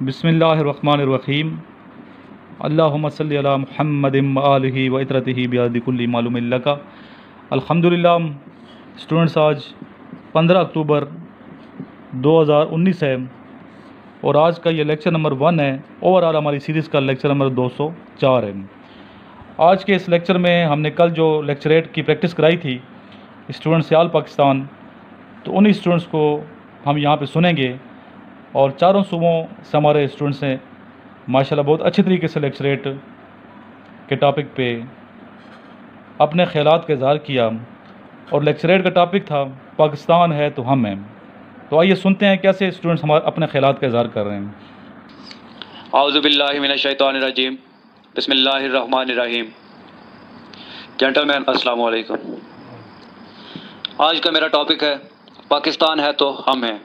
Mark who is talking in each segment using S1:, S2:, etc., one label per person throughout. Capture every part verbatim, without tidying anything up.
S1: بسم اللہ الرحمن الرحیم اللہم صلی علی محمد آلہ و اطرتہ بیاد کل معلوم لکا۔ الحمدللہ اسٹوڈنٹس، آج پندرہ اکتوبر دو ہزار انیس ہے اور آج کا یہ لیکچر نمبر ون ہے۔ اوور آل ہماری سیریز کا لیکچر نمبر دو سو چار ہے۔ آج کے اس لیکچر میں ہم نے کل جو لیکچر ایٹ کی پریکٹس کرائی تھی اسٹوڈنٹ سے آل پاکستان، تو انہی اسٹوڈنٹس کو ہم یہاں پہ سنیں گے، اور چاروں صوبوں سے ہمارے اسٹوڈنٹس نے ماشاءاللہ بہت اچھے طریقے سے لیکچر ایٹ کے ٹاپک پہ اپنے خیالات کا اظہار کیا، اور لیکچر ایٹ کا ٹاپک تھا پاکستان ہے تو ہم ہیں۔ تو آئیے سنتے ہیں کیسے اسٹوڈنٹس ہمارے اپنے خیالات کا اظہار کر رہے ہیں۔
S2: اعوذ باللہ من الشیطان الرجیم، بسم اللہ الرحمن الرحیم۔ جینٹل مین السلام علیکم۔ آج کا میرا ٹاپک ہے پاکستان ہے تو ہم ہیں۔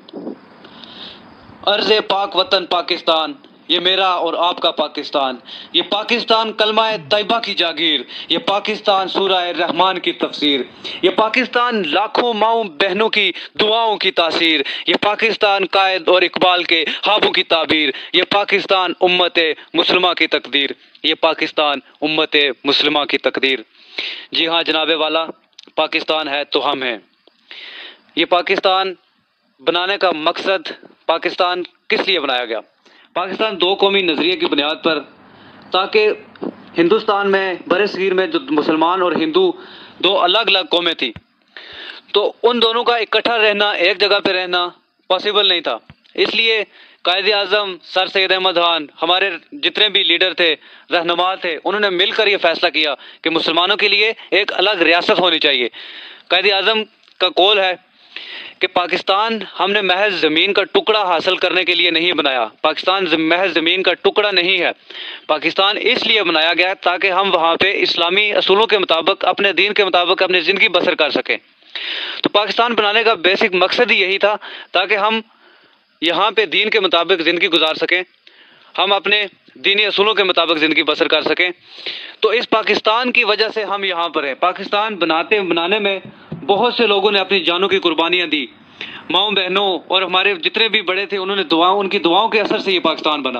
S2: ارض پاک وطن پاکستان، یہ میرا اور آپ کا پاکستان، یہ پاکستان کلمہ طیبہ کی جاگیر، یہ پاکستان سورہ رحمان کی تفسیر، یہ پاکستان لاکھوں ماؤں بہنوں کی دعاؤں کی تاثیر، یہ پاکستان قائد اور اقبال کے خوابوں کی تعبیر، یہ پاکستان امت مسلمہ کی تقدیر، یہ پاکستان امت مسلمہ کی تقدیر۔ جی ہاں جناب والا، پاکستان ہے تو ہم ہیں۔ یہ پاکستان بنانے کا مقصد، پاکستان کس لیے بنایا گیا؟ پاکستان دو قومی نظریے کی بنیاد پر، تاکہ ہندوستان میں برِ صغیر میں جو مسلمان اور ہندو دو الگ الگ قومیں تھیں، تو ان دونوں کا اکٹھا رہنا، ایک جگہ پہ رہنا پاسبل نہیں تھا۔ اس لیے قائد اعظم سر سید احمد خان، ہمارے جتنے بھی لیڈر تھے، رہنما تھے، انہوں نے مل کر یہ فیصلہ کیا کہ مسلمانوں کے لیے ایک الگ ریاست ہونی چاہیے۔ قائد اعظم کا قول ہے کہ پاکستان ہم نے محض زمین کا ٹکڑا حاصل کرنے کے لیے نہیں بنایا، پاکستان محض زمین کا ٹکڑا نہیں ہے، پاکستان اس لیے بنایا گیا تاکہ ہم وہاں پہ اسلامی اصولوں کے مطابق، اپنے دین کے مطابق اپنی زندگی بسر کر سکیں۔ تو پاکستان بنانے کا بیسک مقصد ہی یہی تھا، تاکہ ہم یہاں پہ دین کے مطابق زندگی گزار سکیں، ہم اپنے دینی اصولوں کے مطابق زندگی بسر کر سکیں۔ تو اس پاکستان کی وجہ سے ہم یہاں پر ہیں۔ پاکستان بناتے بنانے میں بہت سے لوگوں نے اپنی جانوں کی قربانیاں دی، ماؤں بہنوں اور ہمارے جتنے بھی بڑے تھے، انہوں نے دعاؤں ان کی دعاؤں کے اثر سے یہ پاکستان بنا۔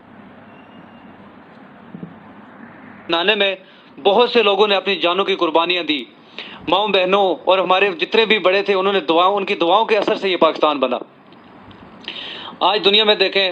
S2: بنانے میں بہت سے لوگوں نے اپنی جانوں کی قربانیاں دی، ماؤں بہنوں اور ہمارے جتنے بھی بڑے تھے، انہوں نے دعاؤں ان کی دعاؤں کے اثر سے یہ پاکستان بنا۔ آج دنیا میں دیکھیں،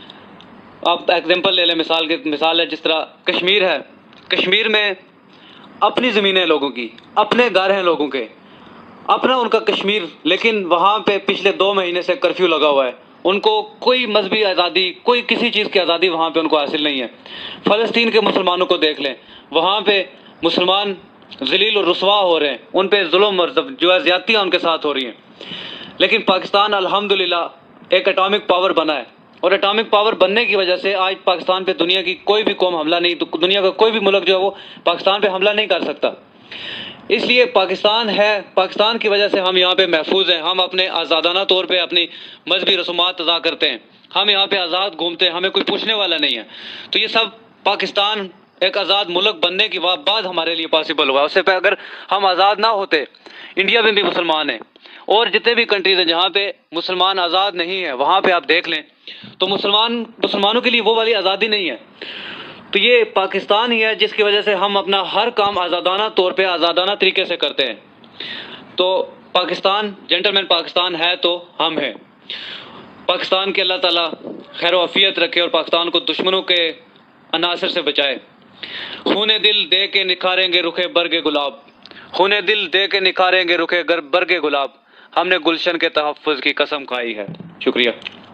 S2: آپ ایگزامپل لے لیں، مثال کے مثال ہے جس طرح کشمیر ہے، کشمیر میں اپنی زمینیں لوگوں کی، اپنے گھر ہیں لوگوں کے، اپنا ان کا کشمیر، لیکن وہاں پہ پچھلے دو مہینے سے کرفیو لگا ہوا ہے۔ ان کو کوئی مذہبی آزادی، کوئی کسی چیز کی آزادی وہاں پہ ان کو حاصل نہیں ہے۔ فلسطین کے مسلمانوں کو دیکھ لیں، وہاں پہ مسلمان ذلیل اور رسوا ہو رہے ہیں، ان پہ ظلم اور جو ہے زیادتیاں ان کے ساتھ ہو رہی ہیں۔ لیکن پاکستان الحمدللہ ایک اٹامک پاور بنا ہے، اور اٹامک پاور بننے کی وجہ سے آج پاکستان پہ دنیا کی کوئی بھی قوم حملہ نہیں، دنیا کا کوئی بھی ملک جو ہے وہ پاکستان پہ حملہ نہیں کر سکتا۔ اس لیے پاکستان ہے، پاکستان کی وجہ سے ہم یہاں پہ محفوظ ہیں، ہم اپنے آزادانہ طور پہ اپنی مذہبی رسومات ادا کرتے ہیں، ہم یہاں پہ آزاد گھومتے ہیں، ہمیں کوئی پوچھنے والا نہیں ہے۔ تو یہ سب پاکستان ایک آزاد ملک بننے کے بعد ہمارے لیے پاسبل ہوا۔ اس سے پہلے اگر ہم آزاد نہ ہوتے، انڈیا میں بھی مسلمان ہیں، اور جتنے بھی کنٹریز ہیں جہاں پہ مسلمان آزاد نہیں ہیں، وہاں پہ آپ دیکھ لیں تو مسلمان مسلمانوں کے لیے وہ والی آزادی نہیں ہے۔ تو یہ پاکستان ہی ہے جس کی وجہ سے ہم اپنا ہر کام آزادانہ طور پہ، آزادانہ طریقے سے کرتے ہیں۔ تو پاکستان، جینٹل مین، پاکستان ہے تو ہم ہیں۔ پاکستان کے اللہ تعالیٰ خیر و عافیت رکھے اور پاکستان کو دشمنوں کے عناصر سے بچائے۔ خون دل دے کے نکھاریں گے رخے برگ گلاب، خون دل دے کے نکھاریں گے رخے برگ گلاب، ہم نے گلشن کے تحفظ کی قسم کھائی ہے۔ شکریہ۔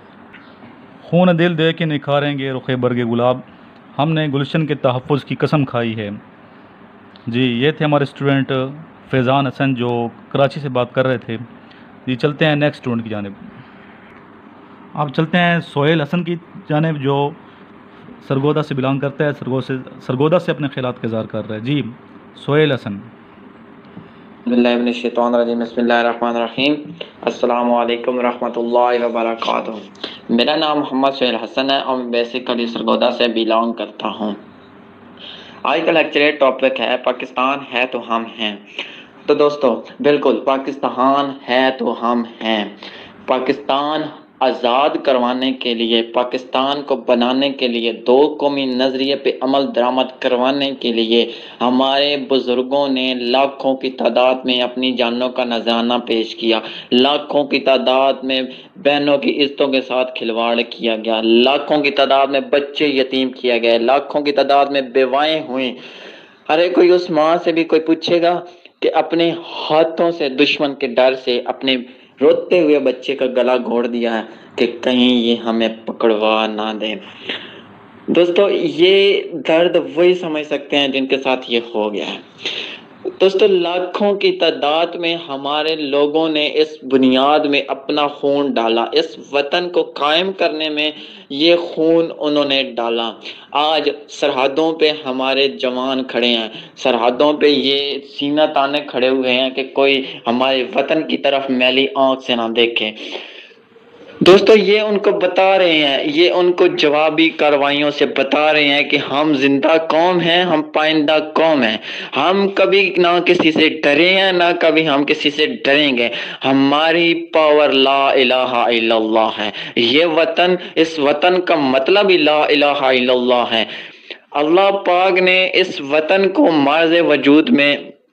S1: خون دل دے کے نکھاریں گے رخ برگ گلاب، ہم نے گلشن کے تحفظ کی قسم کھائی ہے۔ جی، یہ تھے ہمارے اسٹوڈنٹ فیضان حسن جو کراچی سے بات کر رہے تھے۔ جی چلتے ہیں نیکسٹ اسٹوڈنٹ کی جانب۔ آپ چلتے ہیں سہیل حسن کی جانب جو سرگودا سے بلانگ کرتا ہے، سرگودا سے سرگودا سے اپنے خیالات کا اظہار کر رہا ہے۔ جی سہیل حسن۔
S3: بسم اللہ من الشیطان الرجیم، بسم اللہ الرحمن الرحیم۔ السلام علیکم ورحمۃ اللہ وبرکاتہ۔ میرا نام محمد سہیل حسن ہے اور میں بیسیکلی سرگودا سے بلانگ کرتا ہوں۔ آج کا لیکچر ٹاپک ہے پاکستان ہے تو ہم ہیں۔ تو دوستو بالکل پاکستان ہے تو ہم ہیں۔ پاکستان آزاد کروانے کے لیے، پاکستان کو بنانے کے لیے، دو قومی نظریے پہ عمل درآمد کروانے کے لیے ہمارے بزرگوں نے لاکھوں کی تعداد میں اپنی جانوں کا نذرانہ پیش کیا، لاکھوں کی تعداد میں بہنوں کی عزتوں کے ساتھ کھلواڑ کیا گیا، لاکھوں کی تعداد میں بچے یتیم کیا گئے، لاکھوں کی تعداد میں بیوائیں ہوئیں۔ ارے کوئی اس ماں سے بھی کوئی پوچھے گا کہ اپنے ہاتھوں سے دشمن کے ڈر سے اپنے روتے ہوئے بچے کا گلا گھوڑ دیا ہے کہ کہیں یہ ہمیں پکڑوا نہ دے۔ دوستو یہ درد وہی سمجھ سکتے ہیں جن کے ساتھ یہ ہو گیا ہے۔ دوستو لاکھوں کی تعداد میں ہمارے لوگوں نے اس بنیاد میں اپنا خون ڈالا، اس وطن کو قائم کرنے میں یہ خون انہوں نے ڈالا۔ آج سرحدوں پہ ہمارے جوان کھڑے ہیں، سرحدوں پہ یہ سینہ تانے کھڑے ہوئے ہیں کہ کوئی ہمارے وطن کی طرف میلی آنکھ سے نہ دیکھے۔ دوستو یہ ان کو بتا رہے ہیں، یہ ان کو جوابی کارروائیوں سے بتا رہے ہیں کہ ہم زندہ قوم ہیں، ہم پائندہ قوم ہیں، ہم کبھی نہ کسی سے ڈرے ہیں، نہ کبھی ہم کسی سے ڈریں گے۔ ہماری پاور لا الہ الا اللہ ہے۔ یہ وطن، اس وطن کا مطلب ہی لا الہ الا اللہ ہے۔ اللہ پاک نے اس وطن کو مرز وجود میں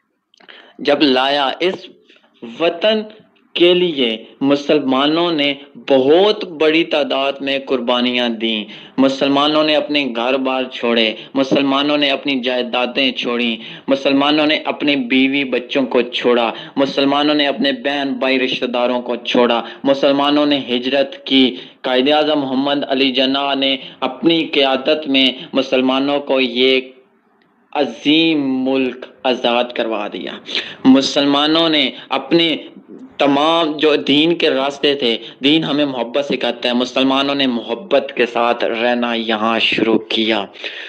S3: جب لایا، اس وطن کے لیے مسلمانوں نے بہت بڑی تعداد میں قربانیاں دیں، مسلمانوں نے اپنے گھر بار چھوڑے، مسلمانوں نے اپنی جائیدادیں چھوڑیں، مسلمانوں نے اپنے بیوی بچوں کو چھوڑا، مسلمانوں نے اپنے بہن بھائی رشتہ داروں کو چھوڑا، مسلمانوں نے ہجرت کی۔ قائد اعظم محمد علی جناح نے اپنی قیادت میں مسلمانوں کو یہ عظیم ملک آزاد کروا دیا۔ مسلمانوں نے اپنے تمام جو دین کے راستے تھے، دین ہمیں محبت سکھاتا ہے، مسلمانوں نے محبت کے ساتھ رہنا یہاں شروع کیا۔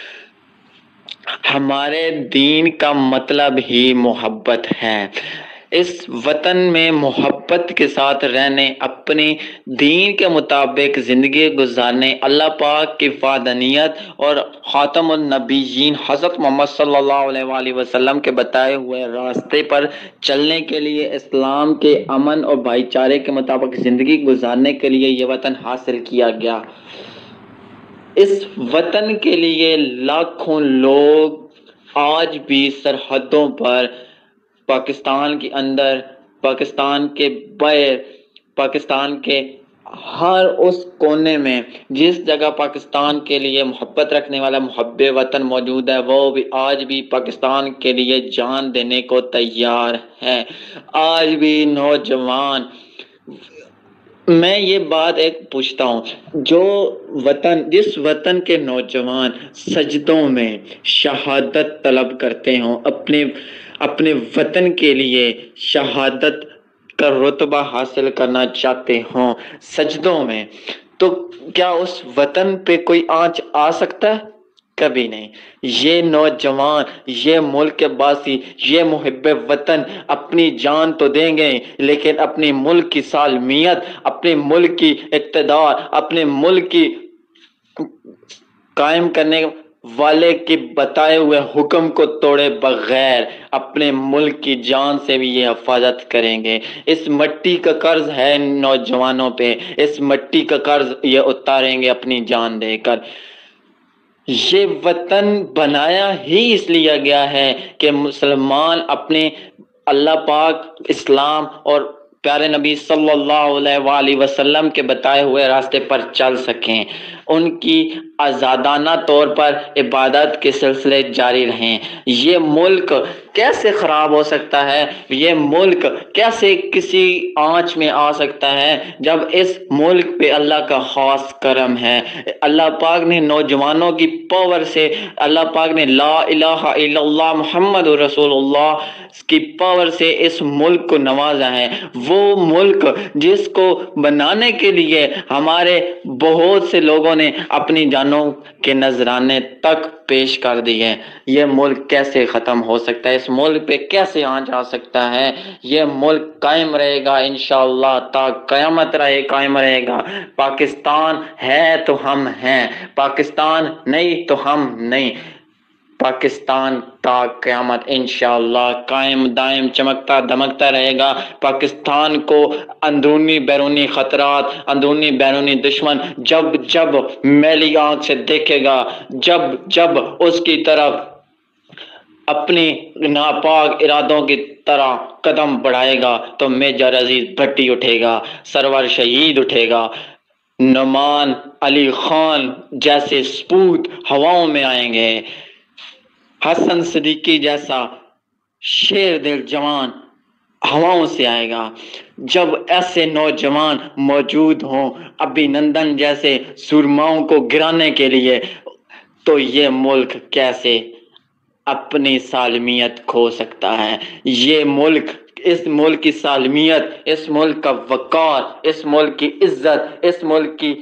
S3: ہمارے دین کا مطلب ہی محبت ہے۔ اس وطن میں محبت کے ساتھ رہنے، اپنی دین کے مطابق زندگی گزارنے، اللہ پاک کی وحدانیت اور خاتم النبیین حضرت محمد صلی اللہ علیہ وآلہ وسلم کے بتائے ہوئے راستے پر چلنے کے لیے، اسلام کے امن اور بھائی چارے کے مطابق زندگی گزارنے کے لیے یہ وطن حاصل کیا گیا۔ اس وطن کے لیے لاکھوں لوگ آج بھی سرحدوں پر، پاکستان کے اندر، پاکستان کے باہر، پاکستان کے ہر اس کونے میں جس جگہ پاکستان کے لیے محبت رکھنے والا محب وطن موجود ہے، وہ بھی آج بھی پاکستان کے لیے جان دینے کو تیار ہے۔ آج بھی نوجوان، میں یہ بات ایک پوچھتا ہوں، جو وطن، جس وطن کے نوجوان سجدوں میں شہادت طلب کرتے ہوں، اپنے اپنے وطن کے لیے شہادت کا رتبہ حاصل کرنا چاہتے ہوں سجدوں میں، تو کیا اس وطن پہ کوئی آنچ آ سکتا ہے؟ کبھی نہیں۔ یہ نوجوان، یہ ملک کے باسی، یہ محب وطن اپنی جان تو دیں گے، لیکن اپنے ملک کی سالمیت، اپنے ملک کی اقتدار، اپنے ملک کی قائم کرنے والے کے بتائے ہوئے حکم کو توڑے بغیر اپنے ملک کی جان سے بھی یہ حفاظت کریں گے۔ اس مٹی کا قرض ہے نوجوانوں پہ، اس مٹی کا قرض یہ اتاریں گے اپنی جان دے کر۔ یہ وطن بنایا ہی اس لیے گیا ہے کہ مسلمان اپنے اللہ پاک، اسلام اور پیارے نبی صلی اللہ علیہ وآلہ وسلم کے بتائے ہوئے راستے پر چل سکیں، ان کی آزادانہ طور پر عبادت کے سلسلے جاری رہیں۔ یہ ملک کیسے خراب ہو سکتا ہے، یہ ملک کیسے کسی آنچ میں آ سکتا ہے جب اس ملک پہ اللہ کا خاص کرم ہے۔ اللہ پاک نے نوجوانوں کی پاور سے، اللہ پاک نے لا الہ الا اللہ محمد رسول اللہ کی پاور سے اس ملک کو نوازا ہے۔ وہ ملک جس کو بنانے کے لیے ہمارے بہت سے لوگوں نے اپنی جانوں کے نذرانے تک پیش کر دی ہے، یہ ملک کیسے ختم ہو سکتا ہے؟ اس ملک پہ کیسے آنچ آ سکتا ہے؟ یہ ملک قائم رہے گا انشاءاللہ، تا قیامت رہے قائم رہے گا۔ پاکستان ہے تو ہم ہیں، پاکستان نہیں تو ہم نہیں۔ پاکستان تا قیامت انشاءاللہ قائم دائم چمکتا دمکتا رہے گا۔ پاکستان کو اندرونی بیرونی خطرات، اندرونی بیرونی دشمن جب جب میلی آنکھ سے دیکھے گا، جب جب اس کی طرف اپنی ناپاک ارادوں کی طرح قدم بڑھائے گا تو میجر عزیز بھٹی اٹھے گا، سرور شہید اٹھے گا، نعمان علی خان جیسے سپوت ہواؤں میں آئیں گے، حسن صدیقی جیسا شیر دل جوان ہواؤں سے آئے گا۔ جب ایسے نوجوان موجود ہوں ابھی نندن جیسے سورماؤں کو گرانے کے لیے، تو یہ ملک کیسے اپنی سالمیت کھو سکتا ہے؟ یہ ملک، اس ملک کی سالمیت، اس ملک کا وقار، اس ملک کی عزت، اس ملک کی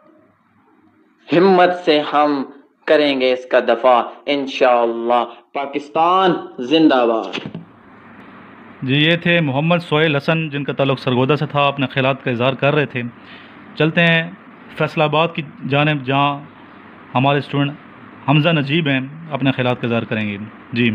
S3: ہمت سے ہم کریں گے اس کا دفاع انشاءاللہ۔ پاکستان زندہ باد۔
S1: جی یہ تھے محمد سہیل حسن، جن کا تعلق سرگودا سے تھا، اپنے خیالات کا اظہار کر رہے تھے۔ چلتے ہیں فیصل آباد کی جانب، جہاں ہمارے اسٹوڈنٹ حمزہ نجیب ہیں، اپنے خیالات کا اظہار کریں گے۔ جی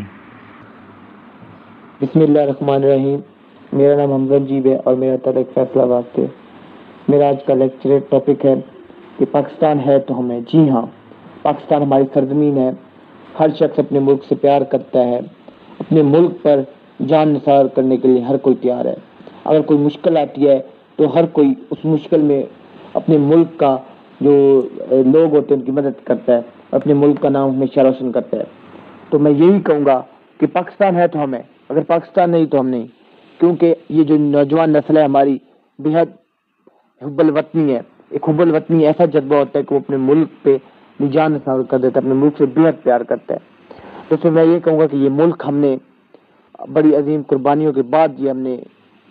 S4: بسم اللہ الرحمن الرحیم۔ میرا نام حمزہ نجیب ہے اور میرا تعلق فیصل آباد سے۔ میرا آج کا لیکچر ٹاپک ہے کہ پاکستان ہے تو ہمیں۔ جی ہاں، پاکستان ہماری سرزمین ہے۔ ہر شخص اپنے ملک سے پیار کرتا ہے، اپنے ملک پر جان نثار کرنے کے لیے ہر کوئی تیار ہے۔ اگر کوئی مشکل آتی ہے تو ہر کوئی اس مشکل میں اپنے ملک کا جو لوگ ہوتے ہیں ان کی مدد کرتا ہے، اپنے ملک کا نام ہمیشہ روشن کرتا ہے۔ تو میں یہی کہوں گا کہ پاکستان ہے تو ہمیں، اگر پاکستان نہیں تو ہم نہیں، کیونکہ یہ جو نوجوان نسل ہے ہماری بےحد حب الوطنی ہے۔ ایک حب الوطنی ایسا جذبہ ہوتا ہے کہ وہ اپنے ملک پہ جان نثار کر دیتا ہے، اپنے ملک سے بےحد پیار کرتا ہے۔ تو پھر میں یہ کہوں گا کہ یہ ملک ہم نے بڑی عظیم قربانیوں کے بعد یہ ہم نے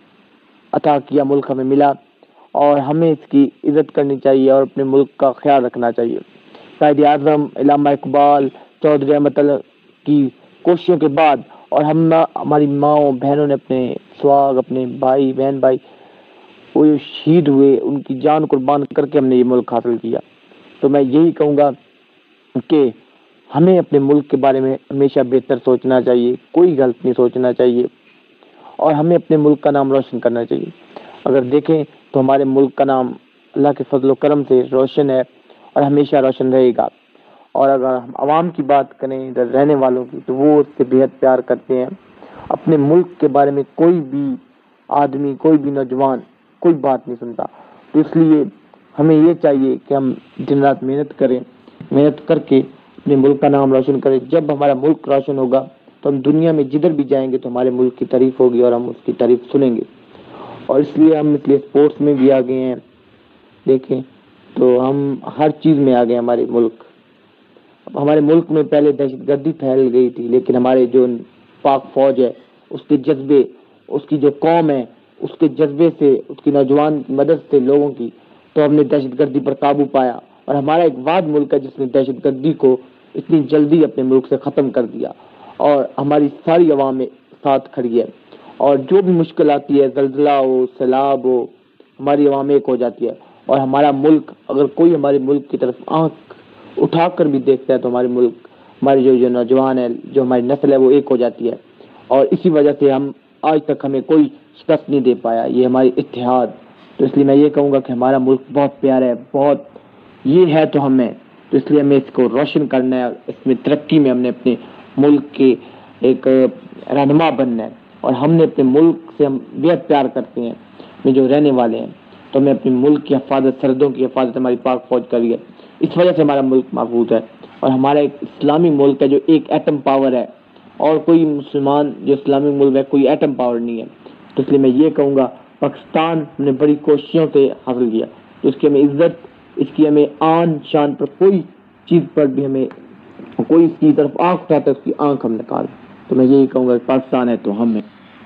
S4: عطا کیا، ملک ہمیں ملا، اور ہمیں اس کی عزت کرنی چاہیے اور اپنے ملک کا خیال رکھنا چاہیے۔ قائد اعظم علامہ اقبال، چودھری احمد اللہ کی کوششوں کے بعد اور ہم ہماری ماؤں بہنوں نے اپنے سواگ، اپنے بھائی بہن بھائی وہ شہید ہوئے، ان کی جان قربان کر کے ہم نے یہ ملک حاصل کیا۔ تو میں یہی کہوں گا کہ ہمیں اپنے ملک کے بارے میں ہمیشہ بہتر سوچنا چاہیے، کوئی غلط نہیں سوچنا چاہیے، اور ہمیں اپنے ملک کا نام روشن کرنا چاہیے۔ اگر دیکھیں تو ہمارے ملک کا نام اللہ کے فضل و کرم سے روشن ہے اور ہمیشہ روشن رہے گا۔ اور اگر ہم عوام کی بات کریں، ادھر رہنے والوں کی، تو وہ اس سے بےحد پیار کرتے ہیں۔ اپنے ملک کے بارے میں کوئی بھی آدمی، کوئی بھی نوجوان کوئی بات نہیں سنتا۔ تو اس لیے ہمیں یہ چاہیے کہ ہم دن رات محنت کریں، محنت کر کے اپنے ملک کا نام روشن کریں۔ جب ہمارا ملک روشن ہوگا تو ہم دنیا میں جدھر بھی جائیں گے تو ہمارے ملک کی تعریف ہوگی اور ہم اس کی تعریف سنیں گے۔ اور اس لیے ہم اس لیے اسپورٹس میں بھی آگے ہیں، دیکھیں تو ہم ہر چیز میں آگے ہیں۔ ہمارے ملک ہمارے ملک میں پہلے دہشت گردی پھیل گئی تھی، لیکن ہمارے جو پاک فوج ہے، اس کے جذبے، اس کی جو قوم ہے، اس کے جذبے سے، اس کی نوجوان کی مدد سے لوگوں کی، تو ہم نے دہشت گردی پر قابو پایا۔ اور ہمارا ایک واحد ملک ہے جس نے دہشت گردی کو اتنی جلدی اپنے ملک سے ختم کر دیا، اور ہماری ساری عوام ساتھ کھڑی ہے۔ اور جو بھی مشکل آتی ہے، زلزلہ ہو، سیلاب ہو، ہماری عوام ایک ہو جاتی ہے۔ اور ہمارا ملک، اگر کوئی ہمارے ملک کی طرف آنکھ اٹھا کر بھی دیکھتا ہے تو ہمارے ملک، ہماری جو جو نوجوان ہے، جو ہماری نسل ہے، وہ ایک ہو جاتی ہے۔ اور اسی وجہ سے ہم آج تک ہمیں کوئی شکست نہیں دے پایا، یہ ہماری اتحاد۔ تو اس لیے میں یہ کہوں گا کہ ہمارا ملک بہت پیارا ہے، بہت یہ ہے تو ہمیں، تو اس لیے ہمیں اس کو روشن کرنا ہے، اس میں ترقی میں ہم نے اپنے ملک کے ایک رہنما بننا ہے۔ اور ہم نے اپنے ملک سے ہم بہت پیار کرتے ہیں، میں جو رہنے والے ہیں، تو ہمیں اپنے ملک کی حفاظت، سرحدوں کی حفاظت ہماری پاک فوج کری ہے۔ اس وجہ سے ہمارا ملک محفوظ ہے، اور ہمارا ایک اسلامی ملک ہے جو ایک ایٹم پاور ہے، اور کوئی مسلمان جو اسلامی ملک ہے کوئی ایٹم پاور نہیں ہے۔ تو اس لیے میں یہ کہوں گا پاکستان ہم نے بڑی کوششوں سے حاصل کیا، تو اس کی ہمیں عزت، اس کی ہمیں آن شان پر کوئی چیز پر بھی ہمیں کوئی اس کی طرف آنکھ اٹھاتا ہے اس کی آنکھ ہم نکال۔ تو میں یہی کہوں گا کہ پاکستان ہے تو ہم ہیں۔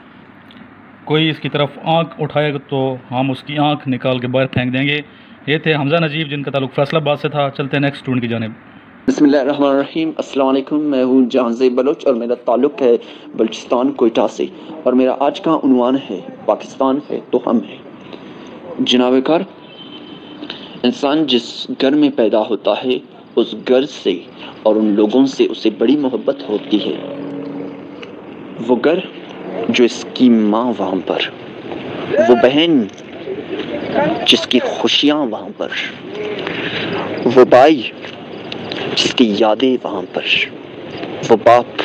S1: کوئی اس کی طرف آنکھ اٹھائے گا تو ہم اس کی آنکھ نکال کے باہر پھینک دیں گے۔ یہ تھے حمزہ نجیب، جن کا تعلق فیصل آباد سے تھا۔ چلتے ہیں نیکسٹ اسٹوڈنٹ کی جانب۔
S5: بسم اللہ الرحمن الرحیم۔ السلام علیکم، میں ہوں جہاں زیب بلوچ اور میرا تعلق ہے بلوچستان کوئٹہ سے، اور میرا آج کا عنوان ہے پاکستان ہے تو ہم ہیں۔ جناب کار، انسان جس گھر میں پیدا ہوتا ہے اس گھر سے اور ان لوگوں سے اسے بڑی محبت ہوتی ہے. وہ گھر جو اس کی ماں وہاں پر، وہ بہن جس کی خوشیاں وہاں پر، وہ بھائی جس کی یادیں وہاں پر، وہ باپ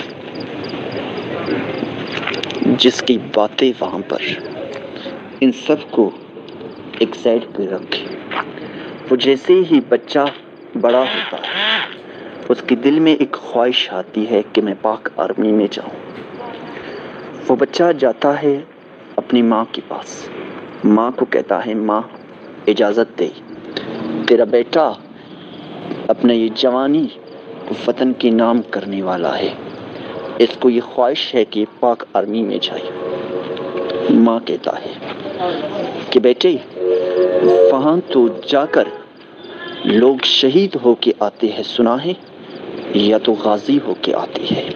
S5: جس کی باتیں وہاں پر، ان سب کو ایک سائڈ پہ رکھے. وہ جیسے ہی بچہ بڑا ہوتا ہے اس کے دل میں ایک خواہش آتی ہے کہ میں پاک آرمی میں جاؤں. وہ بچہ جاتا ہے اپنی ماں کے پاس، ماں کو کہتا ہے ماں اجازت دے، تیرا بیٹا اپنا یہ جوانی وطن کے نام کرنے والا ہے، اس کو یہ خواہش ہے کہ پاک آرمی میں جائے. ماں کہتا ہے کہ بیٹے وہاں تو جا کر لوگ شہید ہو کے آتے ہیں سنا ہے، یا تو غازی ہو کے آتے ہیں.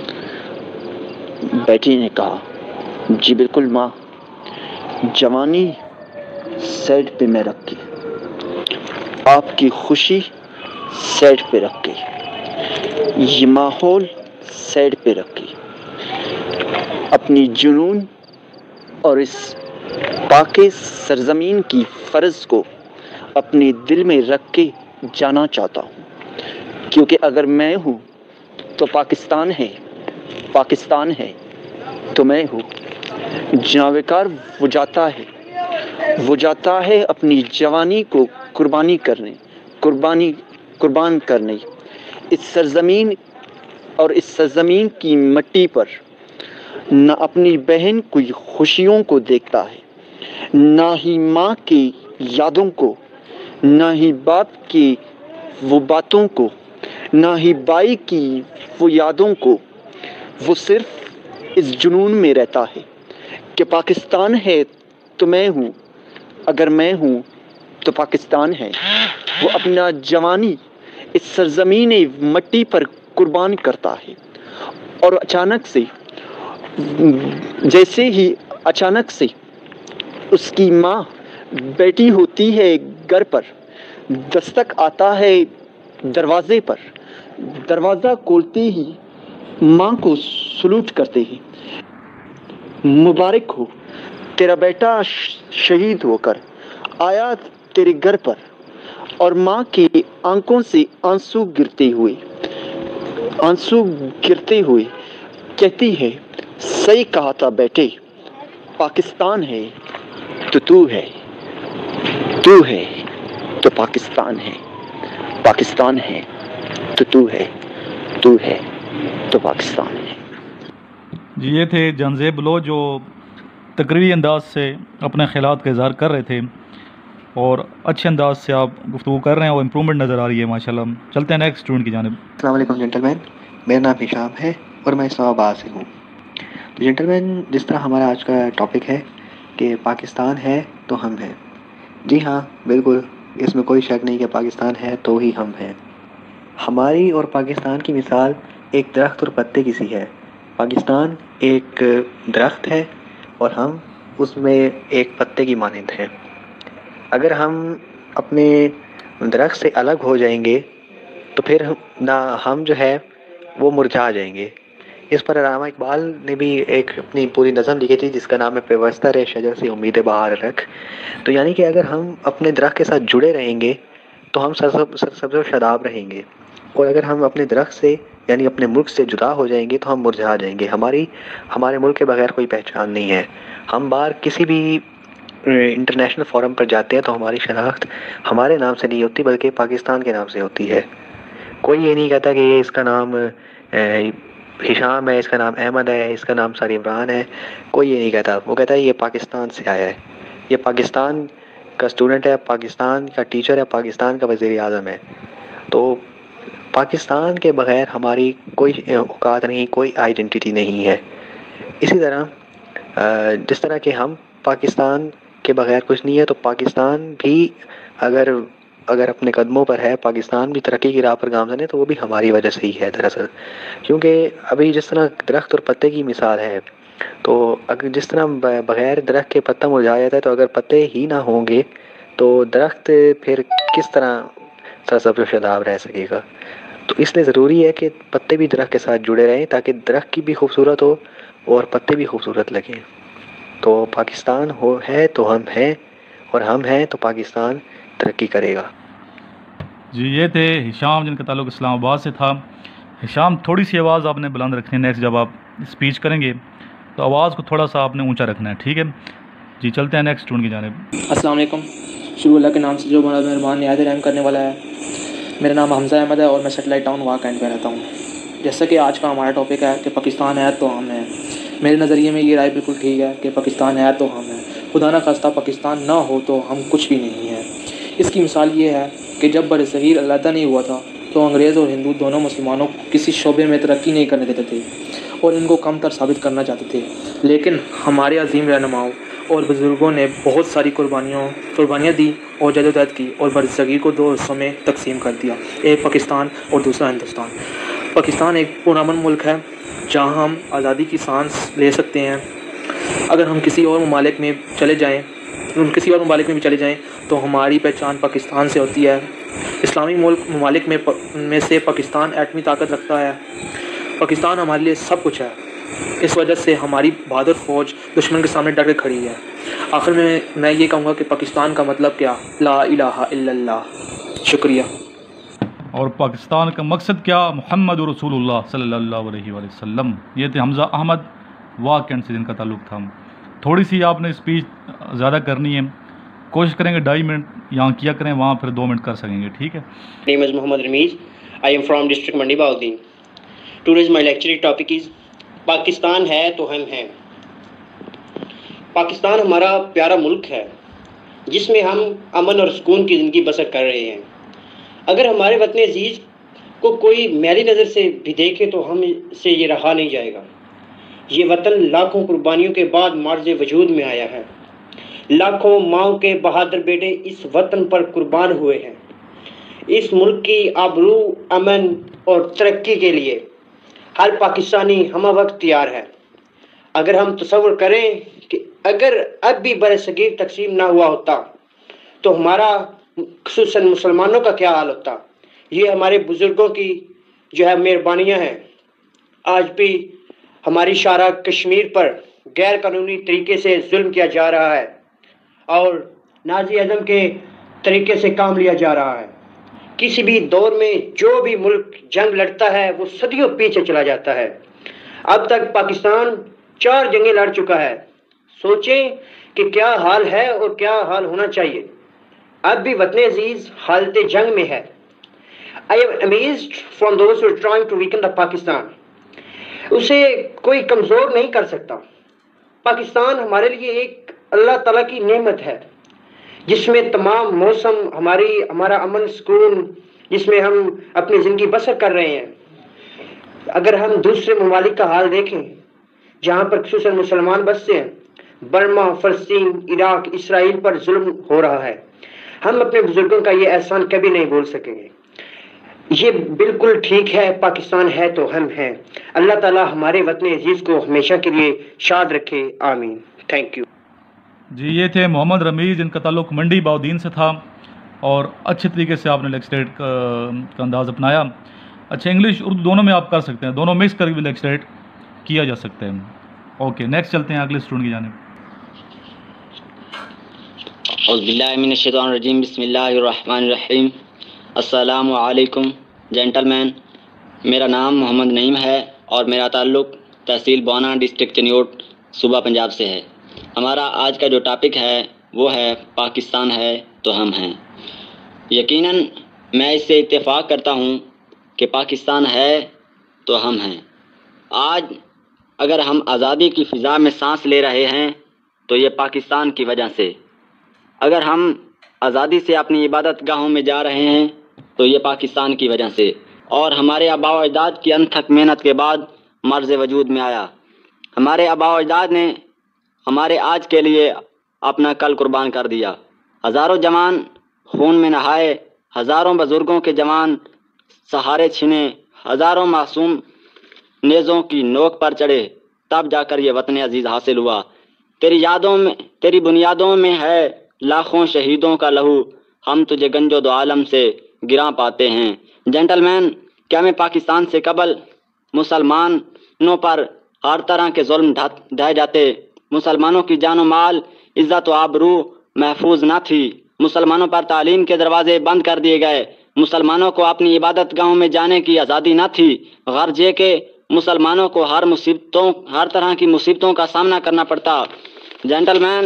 S5: بیٹے نے کہا جی بالکل ماں، جوانی سائڈ پہ میں رکھ کے، آپ کی خوشی سائڈ پہ رکھ کے، یہ ماحول سائڈ پہ رکھ کے، اپنی جنون اور اس پاک سرزمین کی فرض کو اپنے دل میں رکھ کے جانا چاہتا ہوں. کیونکہ اگر میں ہوں تو پاکستان ہے، پاکستان ہے تو میں ہوں. جناب کار وہ جاتا ہے وہ جاتا ہے اپنی جوانی کو قربانی کرنے قربانی قربان کرنے اس سرزمین اور اس سرزمین کی مٹی پر. نہ اپنی بہن کی خوشیوں کو دیکھتا ہے، نہ ہی ماں کی یادوں کو، نہ ہی باپ کی وہ باتوں کو، نہ ہی بھائی کی وہ یادوں کو. وہ صرف اس جنون میں رہتا ہے کہ پاکستان ہے تو میں ہوں، اگر میں ہوں تو پاکستان ہے. وہ اپنا جوانی اس سرزمین مٹی پر قربان کرتا ہے. اور اچانک سے جیسے ہی اچانک سے اس کی ماں بیٹی ہوتی ہے گھر پر، دستک آتا ہے دروازے پر. دروازہ کھولتے ہی ماں کو سلوٹ کرتے ہی مبارک ہو، تیرا بیٹا شہید ہو کر آیا تیرے گھر پر. اور ماں کی آنکھوں سے آنسو گرتے ہوئے آنسو گرتے ہوئے کہتی ہے صحیح کہا تھا بیٹے، پاکستان ہے تو تو ہے، تو ہے تو پاکستان ہے، پاکستان ہے تو تو ہے، تو ہے تو پاکستان ہے.
S1: جی یہ تھے جہانزیب بلوچ جو تقریری انداز سے اپنے خیالات کا اظہار کر رہے تھے، اور اچھے انداز سے آپ گفتگو کر رہے ہیں اور امپرومنٹ نظر آ رہی ہے ماشاءاللہ. چلتے ہیں نیکسٹ اسٹوڈنٹ کی جانب.
S6: السلام علیکم جنٹل مین، میرا نام ہشام ہے اور میں اسلام آباد سے ہوں. تو جنٹل مین، جس طرح ہمارا آج کا ٹاپک ہے کہ پاکستان ہے تو ہم ہیں، جی ہاں بالکل، اس میں کوئی شک نہیں کہ پاکستان ہے تو ہی ہم ہیں. ہماری اور پاکستان کی مثال ایک درخت اور پتے کی سی ہے. پاکستان ایک درخت ہے اور ہم اس میں ایک پتے کی مانند ہیں. اگر ہم اپنے درخت سے الگ ہو جائیں گے تو پھر نہ ہم جو ہے وہ مرجھا جائیں گے. اس پر علامہ اقبال نے بھی ایک اپنی پوری نظم لکھی تھی جس کا نام ہے پیوستہ رے شجر سے امید بہار رکھ. تو یعنی کہ اگر ہم اپنے درخت کے ساتھ جڑے رہیں گے تو ہم سرسبز و شاداب رہیں گے، اور اگر ہم اپنے درخت سے یعنی اپنے ملک سے جدا ہو جائیں گے تو ہم مرجھا جائیں گے. ہماری ہمارے ملک کے بغیر کوئی پہچان نہیں ہے. ہم باہر کسی بھی انٹرنیشنل فورم پر جاتے ہیں تو ہماری شناخت ہمارے نام سے نہیں ہوتی بلکہ پاکستان کے نام سے ہوتی ہے. کوئی یہ نہیں کہتا کہ یہ اس کا نام ہشام ہے، اس کا نام احمد ہے، اس کا نام ساری عمران ہے. کوئی یہ نہیں کہتا، وہ کہتا ہے یہ پاکستان سے آیا ہے، یہ پاکستان کا اسٹوڈنٹ ہے، پاکستان کا ٹیچر ہے، پاکستان کا وزیر اعظم ہے. تو پاکستان کے بغیر ہماری کوئی اوقات نہیں، کوئی آئیڈینٹی نہیں ہے. اسی طرح جس طرح کہ ہم پاکستان کے بغیر کچھ نہیں ہے تو پاکستان بھی اگر اگر اپنے قدموں پر ہے، پاکستان بھی ترقی کی راہ پر گامزن ہے تو وہ بھی ہماری وجہ سے ہی ہے دراصل. کیونکہ ابھی جس طرح درخت اور پتے کی مثال ہے، تو اگر جس طرح بغیر درخت کے پتا مرجھا جاتا ہے، تو اگر پتے ہی نہ ہوں گے تو درخت پھر کس طرح سرسبز و شاداب رہ سکے گا. تو اس لیے ضروری ہے کہ پتے بھی درخت کے ساتھ جڑے رہیں تاکہ درخت کی بھی خوبصورت ہو اور پتے بھی خوبصورت لگیں. تو پاکستان ہو ہے تو ہم ہیں، اور ہم ہیں تو پاکستان ترقی کرے گا.
S1: جی یہ تھے ہشام جن کا تعلق اسلام آباد سے تھا. ہشام تھوڑی سی آواز آپ نے بلند رکھنی ہے، نیکسٹ جب آپ اسپیچ کریں گے تو آواز کو تھوڑا سا آپ نے اونچا رکھنا ہے، ٹھیک ہے جی. چلتے ہیں نیکسٹ اسٹوڈنٹ کی جانب.
S7: السلام علیکم. شروع اللہ کے نام سے جو بڑا مہربان نہایت رحم کرنے والا ہے. میرا نام حمزہ احمد ہے اور میں سیٹلائٹ ٹاؤن واقع اینڈ پہ رہتا ہوں. جیسا کہ آج کا ہمارا ٹاپک ہے کہ پاکستان ہے تو ہم ہیں. میرے نظریے میں یہ رائے بالکل ٹھیک ہے کہ پاکستان ہے تو ہم ہیں. خدا نہ خواستہ پاکستان نہ ہو تو ہم کچھ بھی نہیں ہیں. اس کی مثال یہ ہے کہ جب بر صغیر علیحدہ نہیں ہوا تھا تو انگریز اور ہندو دونوں مسلمانوں کو کسی شعبے میں ترقی نہیں کرنے دیتے تھے اور ان کو کم تر ثابت کرنا چاہتے تھے. لیکن ہمارے عظیم رہنماؤں اور بزرگوں نے بہت ساری قربانیوں قربانیاں دی اور جدوجہد کی اور بر صغیر کو دو حصوں میں تقسیم کر دیا، ایک پاکستان اور دوسرا ہندوستان. پاکستان ایک پرامن ملک ہے جہاں ہم آزادی کی سانس لے سکتے ہیں. اگر ہم کسی اور ممالک میں چلے جائیں کسی اور ممالک میں بھی چلے جائیں تو ہماری پہچان پاکستان سے ہوتی ہے. اسلامی ملک ممالک میں میں سے پاکستان ایٹمی طاقت رکھتا ہے. پاکستان ہمارے لیے سب کچھ ہے. اس وجہ سے ہماری بہادر فوج دشمن کے سامنے ڈٹ کے کھڑی ہے. آخر میں میں یہ کہوں گا کہ پاکستان کا مطلب کیا؟ لا الہ الا اللہ. شکریہ.
S1: اور پاکستان کا مقصد کیا؟ محمد رسول اللہ صلی اللہ علیہ وآلہ وسلم. یہ تھے حمزہ احمد واقعہ سے جن کا تعلق تھا. تھوڑی سی آپ نے اسپیچ زیادہ کرنی ہے، کوشش کریں گے ڈھائی منٹ یہاں کیا کریں، وہاں پھر دو منٹ کر سکیں گے، ٹھیک ہے.
S8: name is Muhammad Ramiz. I am from district Mandi Bahauddin. Today's my lecture topic is Pakistan ہے تو ہم ہیں. پاکستان ہمارا پیارا ملک ہے جس میں ہم امن اور سکون کی زندگی بسر کر رہے ہیں. اگر ہمارے وطن عزیز کو کوئی میلی نظر سے بھی دیکھے تو ہم سے یہ رہا نہیں جائے گا. یہ وطن لاکھوں قربانیوں کے بعد معرض وجود میں آیا ہے. لاکھوں ماؤں کے بہادر بیٹے اس وطن پر قربان ہوئے ہیں. اس ملک کی آبرو، امن اور ترقی کے لیے ہر پاکستانی ہمہ وقت تیار ہے. اگر ہم تصور کریں کہ اگر اب بھی بر صغیر تقسیم نہ ہوا ہوتا تو ہمارا خصوصاً مسلمانوں کا کیا حال ہوتا. یہ ہمارے بزرگوں کی جو ہے مہربانیاں ہیں. آج بھی ہماری شارع کشمیر پر غیر قانونی طریقے سے ظلم کیا جا رہا ہے اور نازی اعظم کے طریقے سے کام لیا جا رہا ہے. کسی بھی دور میں جو بھی ملک جنگ لڑتا ہے وہ صدیوں پیچھے چلا جاتا ہے. اب تک پاکستان چار جنگیں لڑ چکا ہے. سوچیں کہ کیا حال ہے اور کیا حال ہونا چاہیے. اب بھی وطن عزیز حالت جنگ میں ہے. I am amazed from those who are trying to weaken the Pakistan. اسے کوئی کمزور نہیں کر سکتا. پاکستان ہمارے لیے ایک اللہ تعالیٰ کی نعمت ہے جس میں تمام موسم ہماری ہمارا امن سکون، جس میں ہم اپنی زندگی بسر کر رہے ہیں. اگر ہم دوسرے ممالک کا حال دیکھیں جہاں پر خصوصاً مسلمان بستے ہیں، برما، فلسطین، عراق، اسرائیل پر ظلم ہو رہا ہے. ہم اپنے بزرگوں کا یہ احسان کبھی نہیں بھول سکیں گے. یہ بالکل ٹھیک ہے، پاکستان ہے تو ہم ہیں. اللہ تعالیٰ ہمارے وطن عزیز کو ہمیشہ کے لیے شاد رکھے، آمین. Thank you.
S1: جی یہ تھے محمد رمیز جن کا تعلق منڈی بہاؤدین سے تھا اور اچھے طریقے سے آپ نے لیکسٹریٹ کا انداز اپنایا. اچھا انگلش اردو دونوں میں آپ کر سکتے ہیں، دونوں مکس کر کے بھی لیکسٹریٹ کیا جا سکتا ہے. اوکے نیکسٹ چلتے ہیں اگلے اسٹوڈنٹ کی جانب.
S8: اعوذ باللہ من الشیطان الرجیم. بسم اللہ الرحمن الرحیم. السلام علیکم جینٹل مین. میرا نام محمد نعیم ہے اور میرا تعلق تحصیل بوانا ڈسٹرکٹ چنیوٹ صوبہ پنجاب سے ہے. ہمارا آج کا جو ٹاپک ہے وہ ہے پاکستان ہے تو ہم ہیں. یقیناً میں اس سے اتفاق کرتا ہوں کہ پاکستان ہے تو ہم ہیں. آج اگر ہم آزادی کی فضا میں سانس لے رہے ہیں تو یہ پاکستان کی وجہ سے. اگر ہم آزادی سے اپنی عبادت گاہوں میں جا رہے ہیں تو یہ پاکستان کی وجہ سے. اور ہمارے آباء و اجداد کی انتھک محنت کے بعد مرز وجود میں آیا. ہمارے آباء و اجداد نے ہمارے آج کے لیے اپنا کل قربان کر دیا. ہزاروں جوان خون میں نہائے، ہزاروں بزرگوں کے جوان سہارے چھنے، ہزاروں معصوم نیزوں کی نوک پر چڑھے، تب جا کر یہ وطن عزیز حاصل ہوا. تیری یادوں میں تیری بنیادوں میں ہے لاکھوں شہیدوں کا لہو. ہم تجھے گنج و دو عالم سے
S9: گراں پاتے ہیں۔ جینٹل مین، کیا میں پاکستان سے قبل مسلمانوں پر ہر طرح کے ظلم ڈھائے جاتے، مسلمانوں کی جان و مال، عزت و آبرو محفوظ نہ تھی، مسلمانوں پر تعلیم کے دروازے بند کر دیے گئے، مسلمانوں کو اپنی عبادت گاہوں میں جانے کی آزادی نہ تھی، غرض یہ کہ مسلمانوں کو ہر مصیبتوں ہر طرح کی مصیبتوں کا سامنا کرنا پڑتا۔ جینٹل مین،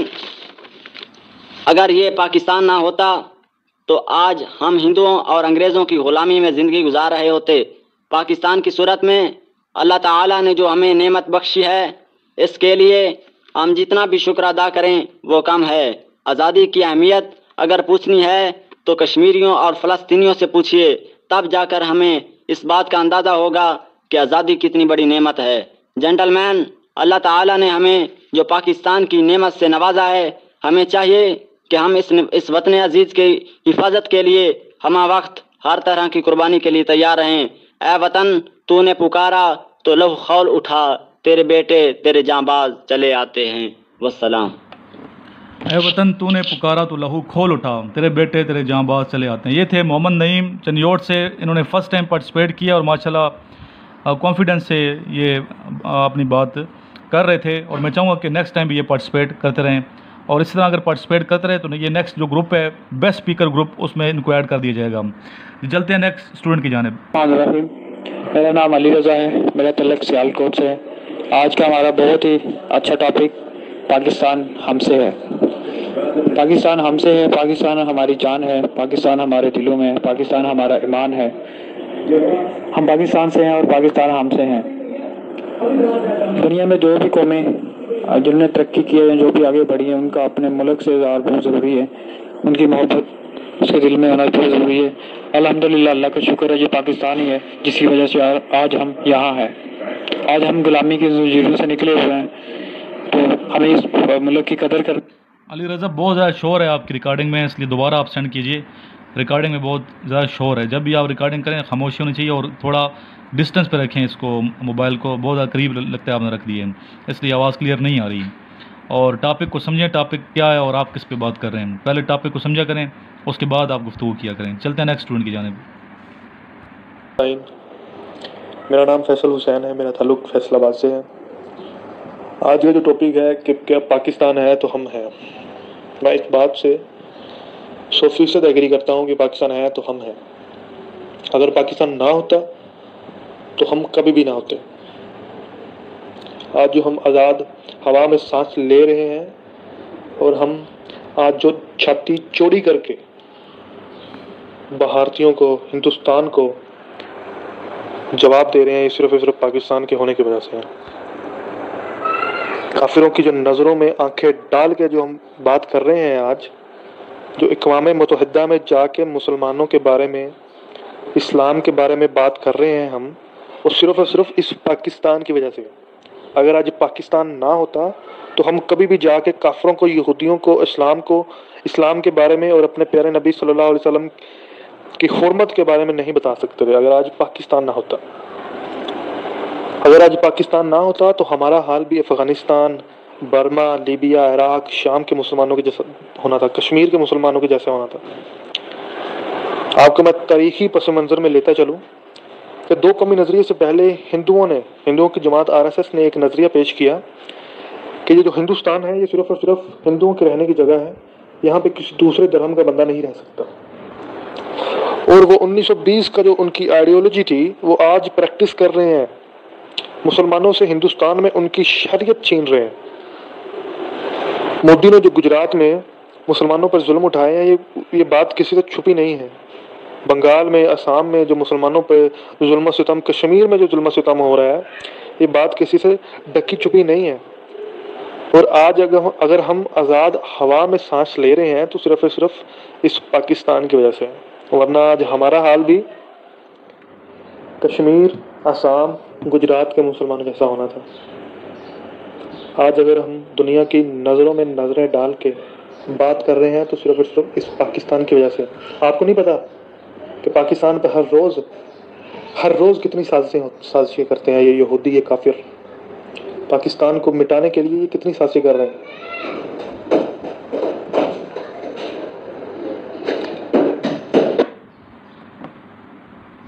S9: اگر یہ پاکستان نہ ہوتا تو آج ہم ہندوؤں اور انگریزوں کی غلامی میں زندگی گزار رہے ہوتے۔ پاکستان کی صورت میں اللہ تعالیٰ نے جو ہمیں نعمت بخشی ہے، اس کے لیے ہم جتنا بھی شکر ادا کریں وہ کم ہے۔ آزادی کی اہمیت اگر پوچھنی ہے تو کشمیریوں اور فلسطینیوں سے پوچھیے، تب جا کر ہمیں اس بات کا اندازہ ہوگا کہ آزادی کتنی بڑی نعمت ہے۔ جینٹل مین، اللہ تعالیٰ نے ہمیں جو پاکستان کی نعمت سے نوازا ہے، ہمیں چاہیے کہ ہم اس اس وطن عزیز کی حفاظت کے لیے ہمہ وقت ہر طرح کی قربانی کے لیے تیار رہیں۔ اے وطن، تو نے پکارا تو لہو خول اٹھا، تیرے بیٹے تیرے جاں باز چلے آتے ہیں۔ والسلام۔
S1: اے وطن تو نے پکارا تو لہو کھول اٹھا، تیرے بیٹے تیرے جاں باز چلے آتے ہیں۔ یہ تھے محمد نعیم چنیوٹ سے، انہوں نے فرسٹ ٹائم پارٹیسپیٹ کیا اور ماشاءاللہ کانفیڈنس سے یہ اپنی بات کر رہے تھے، اور میں چاہوں گا کہ نیکسٹ ٹائم بھی یہ پارٹیسپیٹ کرتے رہیں، اور اس طرح اگر پارٹیسپیٹ کرتے رہے تو یہ نیکسٹ جو گروپ ہے بیسٹ اسپیکر گروپ، اس میں ان کو ایڈ کر دیا جائے گا۔ چلتے ہیں نیکسٹ اسٹوڈنٹ کی جانب۔
S10: میرا نام علی رضا ہے، میرا تعلق سیالکوٹ سے ہے۔ آج کا ہمارا بہت ہی اچھا ٹاپک پاکستان ہم سے ہے۔ پاکستان ہم سے ہے، پاکستان ہماری جان ہے، پاکستان ہمارے دلوں میں ہے، پاکستان ہمارا ایمان ہے۔ ہم پاکستان سے ہیں اور پاکستان ہم سے ہیں۔ دنیا میں جو بھی قومیں جنہوں نے ترقی کی ہے، جو بھی آگے بڑھی ہیں، ان کا اپنے ملک سے اظہار بہت ضروری ہے، ان کی محبت اس کے دل میں ہونا بہت ضروری ہے۔ الحمدللہ، اللہ کا شکر ہے، یہ پاکستان ہی ہے جس کی وجہ سے آج ہم یہاں ہیں۔ آج ہم غلامی کی زنجیروں سے نکلے ہوئے ہیں، تو ہمیں اس ملک کی قدر کر۔
S1: علی رضا، بہت زیادہ شور ہے آپ کی ریکارڈنگ میں، اس لیے دوبارہ آپ سینڈ کیجیے۔ ریکارڈنگ میں بہت زیادہ شور ہے، جب بھی آپ ریکارڈنگ کریں خاموشی ہونی چاہیے، اور تھوڑا ڈسٹینس پہ رکھیں اس کو، موبائل کو بہت زیادہ قریب لگتا ہے آپ نے رکھ دیے، اس لیے آواز کلیئر نہیں آ رہی۔ اور ٹاپک کو سمجھیں، ٹاپک کیا ہے اور آپ کس پہ بات کر رہے ہیں، پہلے ٹاپک کو سمجھا کریں، اس کے بعد آپ گفتگو کیا کریں۔ چلتے ہیں نیکسٹ اسٹوڈنٹ کی جانب۔
S11: میرا نام فیصل حسین ہے، میرا تعلق فیصل آباد سے ہے۔ آج کا جو ٹاپک ہے کہ کیا پاکستان ہے تو ہم ہیں، میں اس بات سے سو فیصد ایگری کرتا ہوں کہ پاکستان ہے تو ہم ہیں۔ اگر پاکستان نہ ہوتا تو ہم کبھی بھی نہ ہوتے۔ آج جو ہم آزاد ہوا میں سانس لے رہے ہیں، اور ہم آج جو چھاتی چوڑی کر کے بھارتیوں کو، ہندوستان کو جواب دے رہے ہیں، یہ صرف اور صرف پاکستان کے ہونے کی وجہ سے ہے۔ کافروں کی جو نظروں میں آنکھیں ڈال کے جو ہم بات کر رہے ہیں آج، جو اقوام متحدہ میں جا کے مسلمانوں کے بارے میں، اسلام کے بارے میں بات کر رہے ہیں ہم، وہ صرف اور صرف اس پاکستان کی وجہ سے ہے۔ اگر آج پاکستان نہ ہوتا تو ہم کبھی بھی جا کے کافروں کو، یہودیوں کو، اسلام کو، اسلام کے بارے میں اور اپنے پیارے نبی صلی اللہ علیہ وسلم کی حرمت کے بارے میں نہیں بتا سکتے تھے، اگر آج پاکستان نہ ہوتا۔ اگر آج پاکستان نہ ہوتا تو ہمارا حال بھی افغانستان، برما، لیبیا، عراق، شام کے مسلمانوں کے جیسا ہونا تھا، کشمیر کے مسلمانوں کے جیسا ہونا تھا۔ آپ کو میں تاریخی پس منظر میں لیتا چلوں کہ دو قومی نظریے سے پہلے ہندوؤں نے، ہندوؤں کی جماعت آر ایس ایس نے ایک نظریہ پیش کیا کہ یہ جو ہندوستان ہے یہ صرف اور صرف ہندوؤں کے رہنے کی جگہ ہے، یہاں پہ کسی دوسرے دھرم کا بندہ نہیں رہ سکتا۔ اور وہ انیس سو بیس کا جو ان کی آئیڈیالوجی تھی وہ آج پریکٹس کر رہے ہیں، مسلمانوں سے ہندوستان میں ان کی شریعت چھین رہے ہیں۔ مودی نے جو گجرات میں مسلمانوں پر ظلم اٹھائے ہیں، یہ یہ بات کسی سے چھپی نہیں ہے۔ بنگال میں، آسام میں جو مسلمانوں پہ ظلم و ستم، کشمیر میں جو ظلم و ستم ہو رہا ہے، یہ بات کسی سے ڈکی چھپی نہیں ہے۔ اور آج اگر اگر ہم آزاد ہوا میں سانس لے رہے ہیں تو صرف اور صرف اس پاکستان کی وجہ سے ہے، ورنہ آج ہمارا حال بھی کشمیر، آسام، گجرات کے مسلمانوں جیسا ہونا تھا۔ آج اگر ہم دنیا کی نظروں میں نظریں ڈال کے بات کر رہے ہیں تو صرف اور صرف اس پاکستان کی وجہ سے۔ آپ کو نہیں پتا کہ پاکستان پہ ہر روز ہر روز کتنی سازشیں سازشیں کرتے ہیں یہ یہودی، یہ کافر، پاکستان کو مٹانے کے لیے یہ کتنی سازشیں کر رہے ہیں۔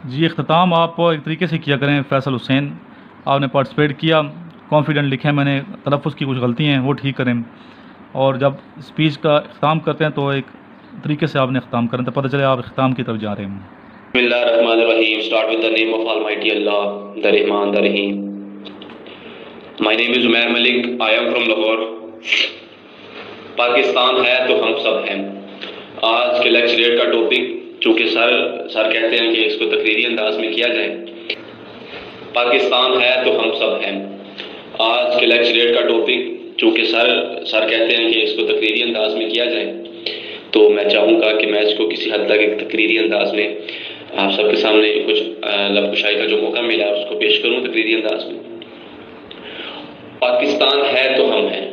S1: جی اختتام آپ ایک طریقے سے کیا کریں فیصل حسین، آپ نے پارٹیسپیٹ کیا، کانفیڈنٹ لکھیں، میں نے تلفظ کی کچھ غلطی ہیں وہ ٹھیک کریں، اور جب اسپیچ کا اختتام کرتے ہیں تو ایک طریقے سے آپ نے اختتام کریں تو پتہ چلے آپ اختتام کی طرف جا رہے ہیں۔
S12: بسم اللہ الرحمن الرحیم. Start with the name of Almighty Allah, the Rahman, the Rahim. My name is Umair Malik. I am from Lahore. Pakistan ہے تو ہم سب ہیں. آج کے لیکچر کا ٹاپک چونکہ سر سر کہتے ہیں کہ اس کو تقریری انداز میں کیا جائے. پاکستان ہے تو ہم سب ہیں. آج کے لیکچر کا ٹاپک چونکہ سر سر کہتے ہیں کہ اس کو تقریری انداز میں کیا جائے تو میں چاہوں گا کہ میں اس کو کسی حد تک ایک تقریری انداز میں آپ سب کے سامنے کچھ لب کشائی کا جو موقع ملا اس کو پیش کروں تقریری انداز میں. پاکستان ہے تو ہم ہیں.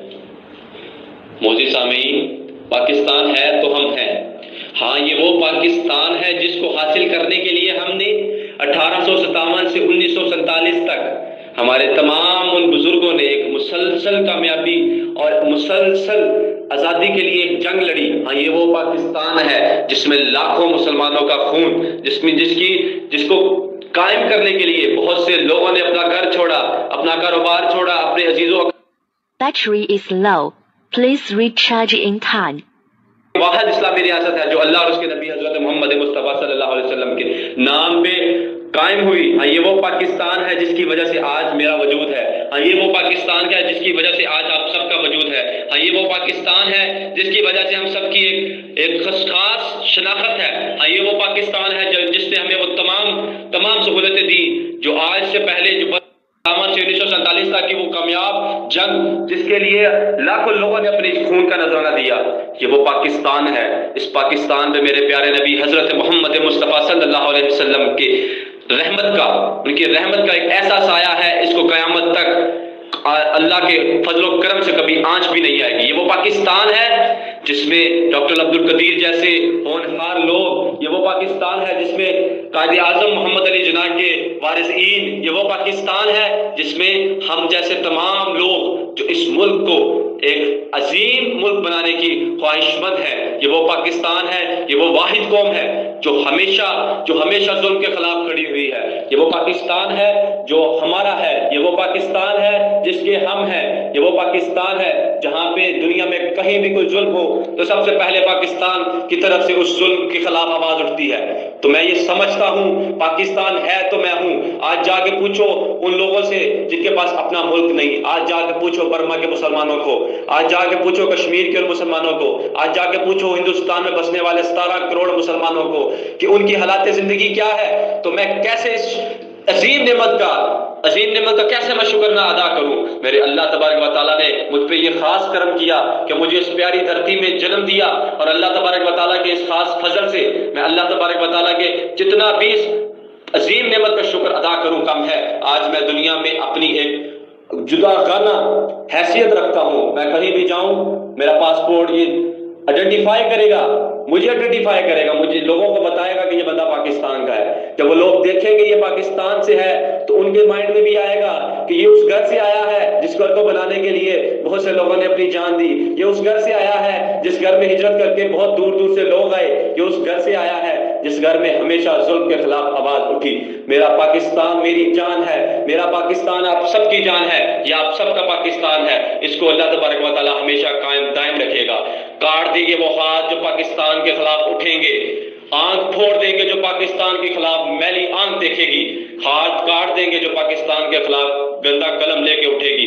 S12: موزی سامعین، پاکستان ہے تو ہم ہیں. ہاں یہ وہ پاکستان ہے جس کو حاصل کرنے کے لیے ہم نے اٹھارہ سو ستاون سے انیس سو سینتالیس تک ہمارے تمام ان بزرگوں نے ایک مسلسل کامیابی اور مسلسل آزادی کے لیے ایک جنگ لڑی. ہاں یہ وہ پاکستان ہے جس میں لاکھوں مسلمانوں کا خون، جس میں جس کی جس کو قائم کرنے کے لیے بہت سے لوگوں نے اپنا گھر چھوڑا، اپنا کاروبار چھوڑا، اپنے عزیزوں.
S13: Battery is low. Please recharge in time.
S12: واحد اسلامی ریاست ہے جو اللہ اور اس کے نبی حضرت محمد مصطفیٰ صلی اللہ علیہ وسلم کے نام پہ قائم ہوئی. ہاں یہ وہ پاکستان ہے جس کی وجہ سے آج میرا وجود ہے. ہاں یہ وہ پاکستان ہے جس کی وجہ سے آج آپ سب کا وجود ہے. ہاں یہ وہ پاکستان ہے جس کی وجہ سے ہم سب کی ایک ایک خاص شناخت ہے. ہاں یہ وہ پاکستان ہے جس نے ہمیں وہ تمام تمام سہولتیں دی جو آج سے پہلے جو سے انیس سو سینتالیس تک کی وہ کامیاب جنگ جس کے لیے لاکھوں لوگوں نے اپنے خون کا نذرانہ دیا. یہ وہ پاکستان ہے. اس پاکستان میں میرے پیارے نبی حضرت محمد مصطفیٰ صلی اللہ علیہ وسلم کے رحمت کا ان کی رحمت کا ایک ایسا سایہ ہے اس کو قیامت تک اللہ کے فضل و کرم سے کبھی آنچ بھی نہیں آئے گی. یہ وہ پاکستان ہے جس میں ڈاکٹر عبد القدیر جیسے ہونہار لوگ، یہ وہ پاکستان ہے جس میں قائد اعظم محمد علی جناح کے وارثین، یہ وہ پاکستان ہے جس میں ہم جیسے تمام لوگ جو اس ملک کو ایک عظیم ملک بنانے کی خواہش مند ہے. یہ وہ پاکستان ہے، یہ وہ واحد قوم ہے جو ہمیشہ جو ہمیشہ ظلم کے خلاف کھڑی ہوئی ہے. یہ وہ پاکستان ہے جو ہمارا ہے. یہ وہ پاکستان ہے جس کے ہم ہیں. یہ وہ پاکستان ہے جہاں پہ دنیا میں کہیں بھی کوئی ظلم ہو تو سب سے پہلے پاکستان کی طرف سے اس ظلم کے خلاف آواز اٹھتی ہے. تو میں یہ سمجھتا ہوں پاکستان ہے تو میں ہوں. آج جا کے پوچھو ان لوگوں سے جن کے پاس اپنا ملک نہیں. آج جا کے پوچھو برما کے مسلمانوں کو، آج جا کے پوچھو کشمیر کے مسلمانوں کو، آج جا کے پوچھو ہندوستان میں بسنے والے ستارہ کروڑ مسلمانوں کو کہ ان کی حالات زندگی کیا ہے. تو میں کیسے اس عظیم نعمت کا عظیم نعمت کا کیسے میں شکر نہ ادا کروں. میرے اللہ تبارک و تعالیٰ نے مجھ پہ یہ خاص کرم کیا کہ مجھے اس پیاری دھرتی میں جنم دیا، اور اللہ تبارک و تعالیٰ کے اس خاص فضل سے میں اللہ تبارک و تعالیٰ کے جتنا بھی اس عظیم نعمت کا شکر ادا کروں کم ہے. آج میں دنیا میں اپنی ایک جدا گانا حیثیت رکھتا ہوں. میں کہیں بھی جاؤں میرا پاسپورٹ یہ آئیڈینٹیفائی کرے گا، مجھے آئیڈینٹیفائی کرے گا، مجھے لوگوں کو بتائے گا کہ یہ بندہ پاکستان کا ہے. جب وہ لوگ دیکھیں گے یہ پاکستان سے ہے تو ان کے مائنڈ میں بھی آئے گا کہ یہ اس گھر سے آیا ہے جس گھر کو بنانے کے لیے بہت سے لوگوں نے اپنی جان دی. یہ اس گھر سے آیا ہے جس گھر میں ہجرت کر کے بہت دور دور سے لوگ آئے. یہ اس گھر سے آیا ہے جس گھر میں ہمیشہ ظلم کے خلاف آواز اٹھی. میرا پاکستان میری جان ہے. میرا پاکستان آپ سب کی جان ہے. یہ آپ سب کا پاکستان ہے. اس کو اللہ تبارک و تعالیٰ ہمیشہ قائم دائم رکھے گا. کاٹ دیں گے وہ ہاتھ جو پاکستان کے خلاف اٹھیں گے، آنکھ پھوڑ دیں گے جو پاکستان کے خلاف میلی آنکھ دیکھے گی، ہاتھ کاٹ دیں گے جو پاکستان کے خلاف گندا قلم لے کے اٹھے گی،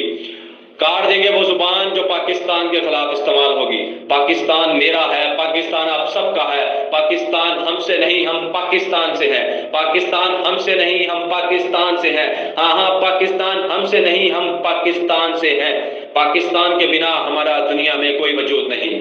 S12: کاٹ دیں گے وہ زبان جو پاکستان کے خلاف استعمال ہوگی. پاکستان میرا ہے، پاکستان آپ سب کا ہے. پاکستان ہم سے نہیں، ہم پاکستان سے ہیں. پاکستان ہم سے نہیں، ہم پاکستان سے ہیں. ہاں ہاں پاکستان ہم سے نہیں، ہم پاکستان سے ہیں. پاکستان کے بنا ہمارا دنیا میں کوئی وجود نہیں.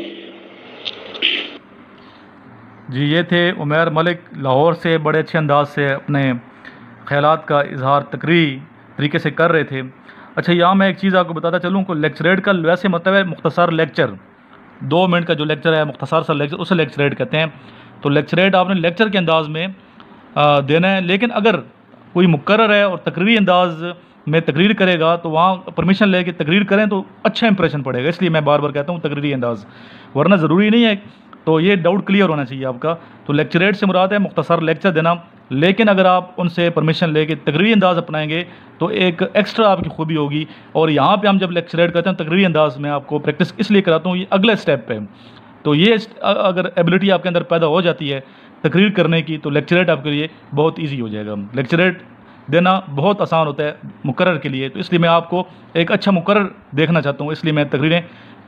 S1: جی یہ تھے عمیر ملک لاہور سے، بڑے اچھے انداز سے اپنے خیالات کا اظہار تقریری طریقے سے کر رہے تھے. اچھا یہاں میں ایک چیز آپ کو بتاتا چلوں کہ لیکچریٹ کا ویسے مطلب ہے مختصر لیکچر، دو منٹ کا جو لیکچر ہے مختصر سا لیکچر اسے لیکچریٹ کہتے ہیں. تو لیکچریٹ آپ نے لیکچر کے انداز میں دینا ہے، لیکن اگر کوئی مقرر ہے اور تقریری انداز میں تقریر کرے گا تو وہاں پرمیشن لے کے تقریر کریں تو اچھا امپریشن پڑے گا. اس لیے میں بار بار کہتا ہوں تقریری انداز، ورنہ ضروری نہیں ہے تو یہ ڈاؤٹ کلیئر ہونا چاہیے آپ کا. تو لیکچریٹ سے مراد ہے مختصر لیکچر دینا، لیکن اگر آپ ان سے پرمیشن لے کے تقریری انداز اپنائیں گے تو ایک ایکسٹرا آپ کی خوبی ہوگی. اور یہاں پہ ہم جب لیکچریٹ کرتے ہیں تقریری انداز میں آپ کو پریکٹس اس لیے کراتا ہوں، یہ اگلے اسٹیپ پہ. تو یہ اگر ایبلٹی آپ کے اندر پیدا ہو جاتی ہے تقریر کرنے کی تو لیکچریٹ آپ کے لیے بہت ایزی ہو جائے گا. لیکچریٹ دینا بہت آسان ہوتا ہے مقرر کے لیے، تو اس لیے میں آپ کو ایک اچھا مقرر دیکھنا چاہتا ہوں، اس لیے میں تقریریں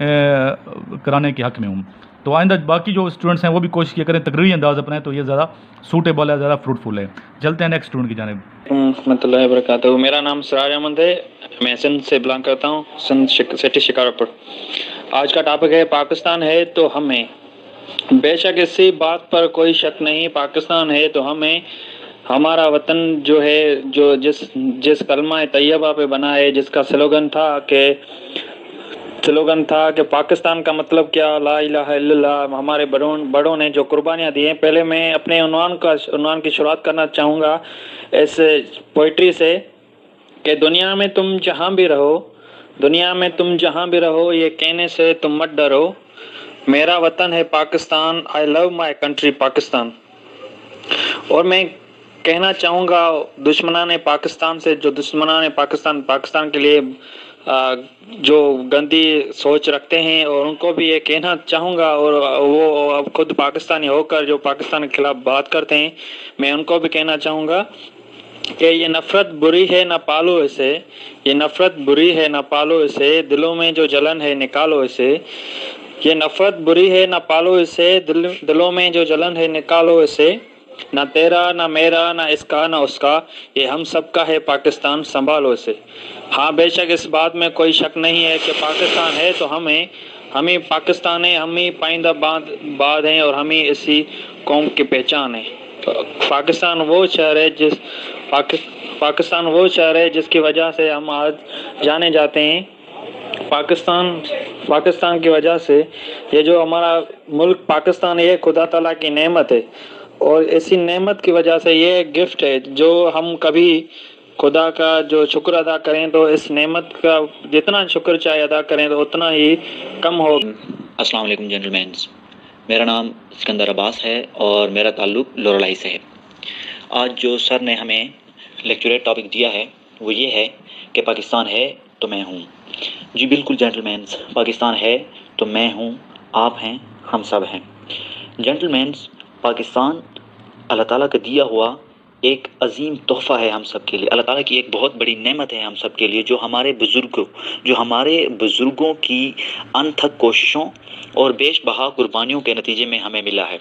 S1: کرانے کے حق میں ہوں. تو آئندہ باقی جو اسٹوڈنٹس ہیں وہ بھی کوشش کیا کریں تقریری انداز اپنائیں، تو یہ زیادہ سوٹیبل ہے، زیادہ فروٹفل ہے. چلتے ہیں نیکسٹ اسٹوڈنٹ کی جانب.
S10: رحمۃ اللہ وبرکاتہ. میرا نام سراج احمد ہے، میں سندھ سے بلانگ کرتا ہوں، سندھ سٹی شکارپور. آج کا ٹاپک ہے پاکستان ہے تو ہمیں. بے شک اسی بات پر کوئی شک نہیں، پاکستان ہے تو ہمیں. ہمارا وطن جو ہے، جو جس جس کلمہ طیبہ پہ بنا ہے، جس کا سلوگن تھا کہ سلوگن تھا کہ پاکستان کا مطلب کیا، لا الہ الا اللہ. ہمارے بڑوں بڑوں نے جو قربانیاں دی ہیں. پہلے میں اپنے عنوان کا عنوان کی شروعات کرنا چاہوں گا اس پوئٹری سے کہ دنیا میں تم جہاں بھی رہو، دنیا میں تم جہاں بھی رہو، یہ کہنے سے تم مت ڈرو، میرا وطن ہے Pakistan, I love my country Pakistan. اور میں کہنا چاہوں گا دشمنان پاکستان سے، جو دشمنان پاکستان پاکستان کے لیے جو گندی سوچ رکھتے ہیں، اور ان کو بھی یہ کہنا چاہوں گا، اور وہ خود پاکستانی ہو کر جو پاکستان کے خلاف بات کرتے ہیں، میں ان کو بھی کہنا چاہوں گا کہ یہ نفرت بری ہے نہ پالو اسے، یہ نفرت بری ہے نہ پالو اسے، دلوں میں جو جلن ہے نکالو اسے. یہ نفرت بری ہے نہ پالو اسے، دل دلوں میں جو جلن ہے نکالو اسے. نہ تیرا نہ میرا نہ اس کا نہ اس کا، یہ ہم سب کا ہے پاکستان، سنبھالو اسے. ہاں بے شک اس بات میں کوئی شک نہیں ہے کہ پاکستان ہے تو ہمیں ہمیں پاکستان ہے، ہم ہی پائندہ باد ہیں، اور ہم ہی اسی قوم کی پہچان ہے. پاکستان وہ شہر ہے جس پاکستان وہ شہر ہے جس کی وجہ سے ہم آج جانے جاتے ہیں. پاکستان پاکستان کی وجہ سے یہ جو ہمارا ملک پاکستان، یہ خدا تعالیٰ کی نعمت ہے، اور ایسی نعمت کی وجہ سے یہ گفٹ ہے جو ہم کبھی خدا کا جو شکر ادا کریں تو اس نعمت کا جتنا شکر چاہے ادا کریں تو اتنا ہی کم ہو.
S14: السلام علیکم جنرل مینس، میرا نام سکندر عباس ہے اور میرا تعلق لورالائی سے ہے. آج جو سر نے ہمیں لیکچریٹ ٹاپک دیا ہے وہ یہ ہے کہ پاکستان ہے تو میں ہوں. جی بالکل جنرل مینس، پاکستان ہے تو میں ہوں، آپ ہیں، ہم سب ہیں. جنرل مینس، پاکستان اللہ تعالیٰ کا دیا ہوا ایک عظیم تحفہ ہے ہم سب کے لیے. اللہ تعالیٰ کی ایک بہت بڑی نعمت ہے ہم سب کے لیے، جو ہمارے بزرگوں جو ہمارے بزرگوں کی انتھک کوششوں اور بیش بہا قربانیوں کے نتیجے میں ہمیں ملا ہے.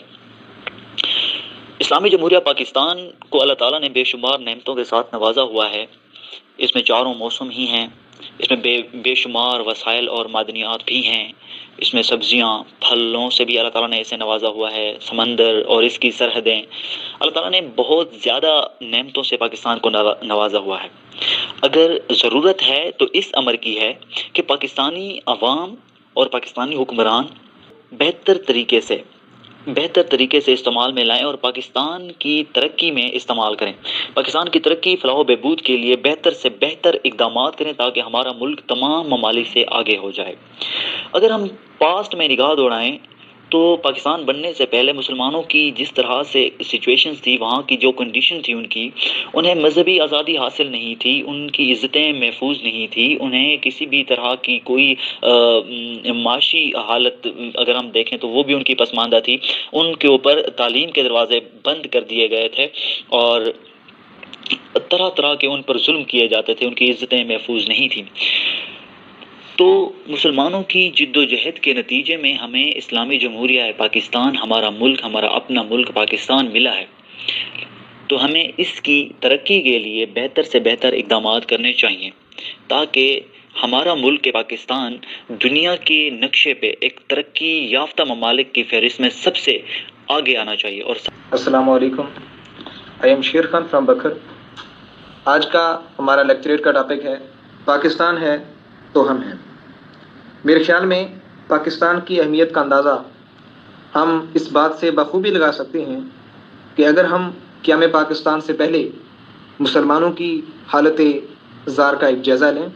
S14: اسلامی جمہوریہ پاکستان کو اللہ تعالیٰ نے بے شمار نعمتوں کے ساتھ نوازا ہوا ہے. اس میں چاروں موسم ہی ہیں، اس میں بے بے شمار وسائل اور معدنیات بھی ہیں، اس میں سبزیاں پھلوں سے بھی اللہ تعالیٰ نے اسے نوازا ہوا ہے، سمندر اور اس کی سرحدیں. اللہ تعالیٰ نے بہت زیادہ نعمتوں سے پاکستان کو نوازا ہوا ہے. اگر ضرورت ہے تو اس امر کی ہے کہ پاکستانی عوام اور پاکستانی حکمران بہتر طریقے سے بہتر طریقے سے استعمال میں لائیں اور پاکستان کی ترقی میں استعمال کریں. پاکستان کی ترقی، فلاح و بہبود کے لیے بہتر سے بہتر اقدامات کریں تاکہ ہمارا ملک تمام ممالک سے آگے ہو جائے. اگر ہم پاسٹ میں نگاہ دوڑائیں تو پاکستان بننے سے پہلے مسلمانوں کی جس طرح سے سچویشنز تھی، وہاں کی جو کنڈیشن تھی ان کی، انہیں مذہبی آزادی حاصل نہیں تھی، ان کی عزتیں محفوظ نہیں تھی، انہیں کسی بھی طرح کی کوئی معاشی حالت اگر ہم دیکھیں تو وہ بھی ان کی پسماندہ تھی. ان کے اوپر تعلیم کے دروازے بند کر دیے گئے تھے اور طرح طرح کے ان پر ظلم کیے جاتے تھے، ان کی عزتیں محفوظ نہیں تھیں. تو مسلمانوں کی جد و جہد کے نتیجے میں ہمیں اسلامی جمہوریہ پاکستان، ہمارا ملک، ہمارا اپنا ملک پاکستان ملا ہے. تو ہمیں اس کی ترقی کے لیے بہتر سے بہتر اقدامات کرنے چاہیے تاکہ ہمارا ملک پاکستان دنیا کے نقشے پہ ایک ترقی یافتہ ممالک کی فہرست میں سب سے آگے آنا چاہیے. اور
S15: السلام علیکم، I am Sher Khan from بکر. آج کا ہمارا لیکچریٹ کا ٹاپک ہے پاکستان ہے تو ہم ہیں. میرے خیال میں پاکستان کی اہمیت کا اندازہ ہم اس بات سے بخوبی لگا سکتے ہیں کہ اگر ہم قیام پاکستان سے پہلے مسلمانوں کی حالت زار کا ایک جائزہ لیں.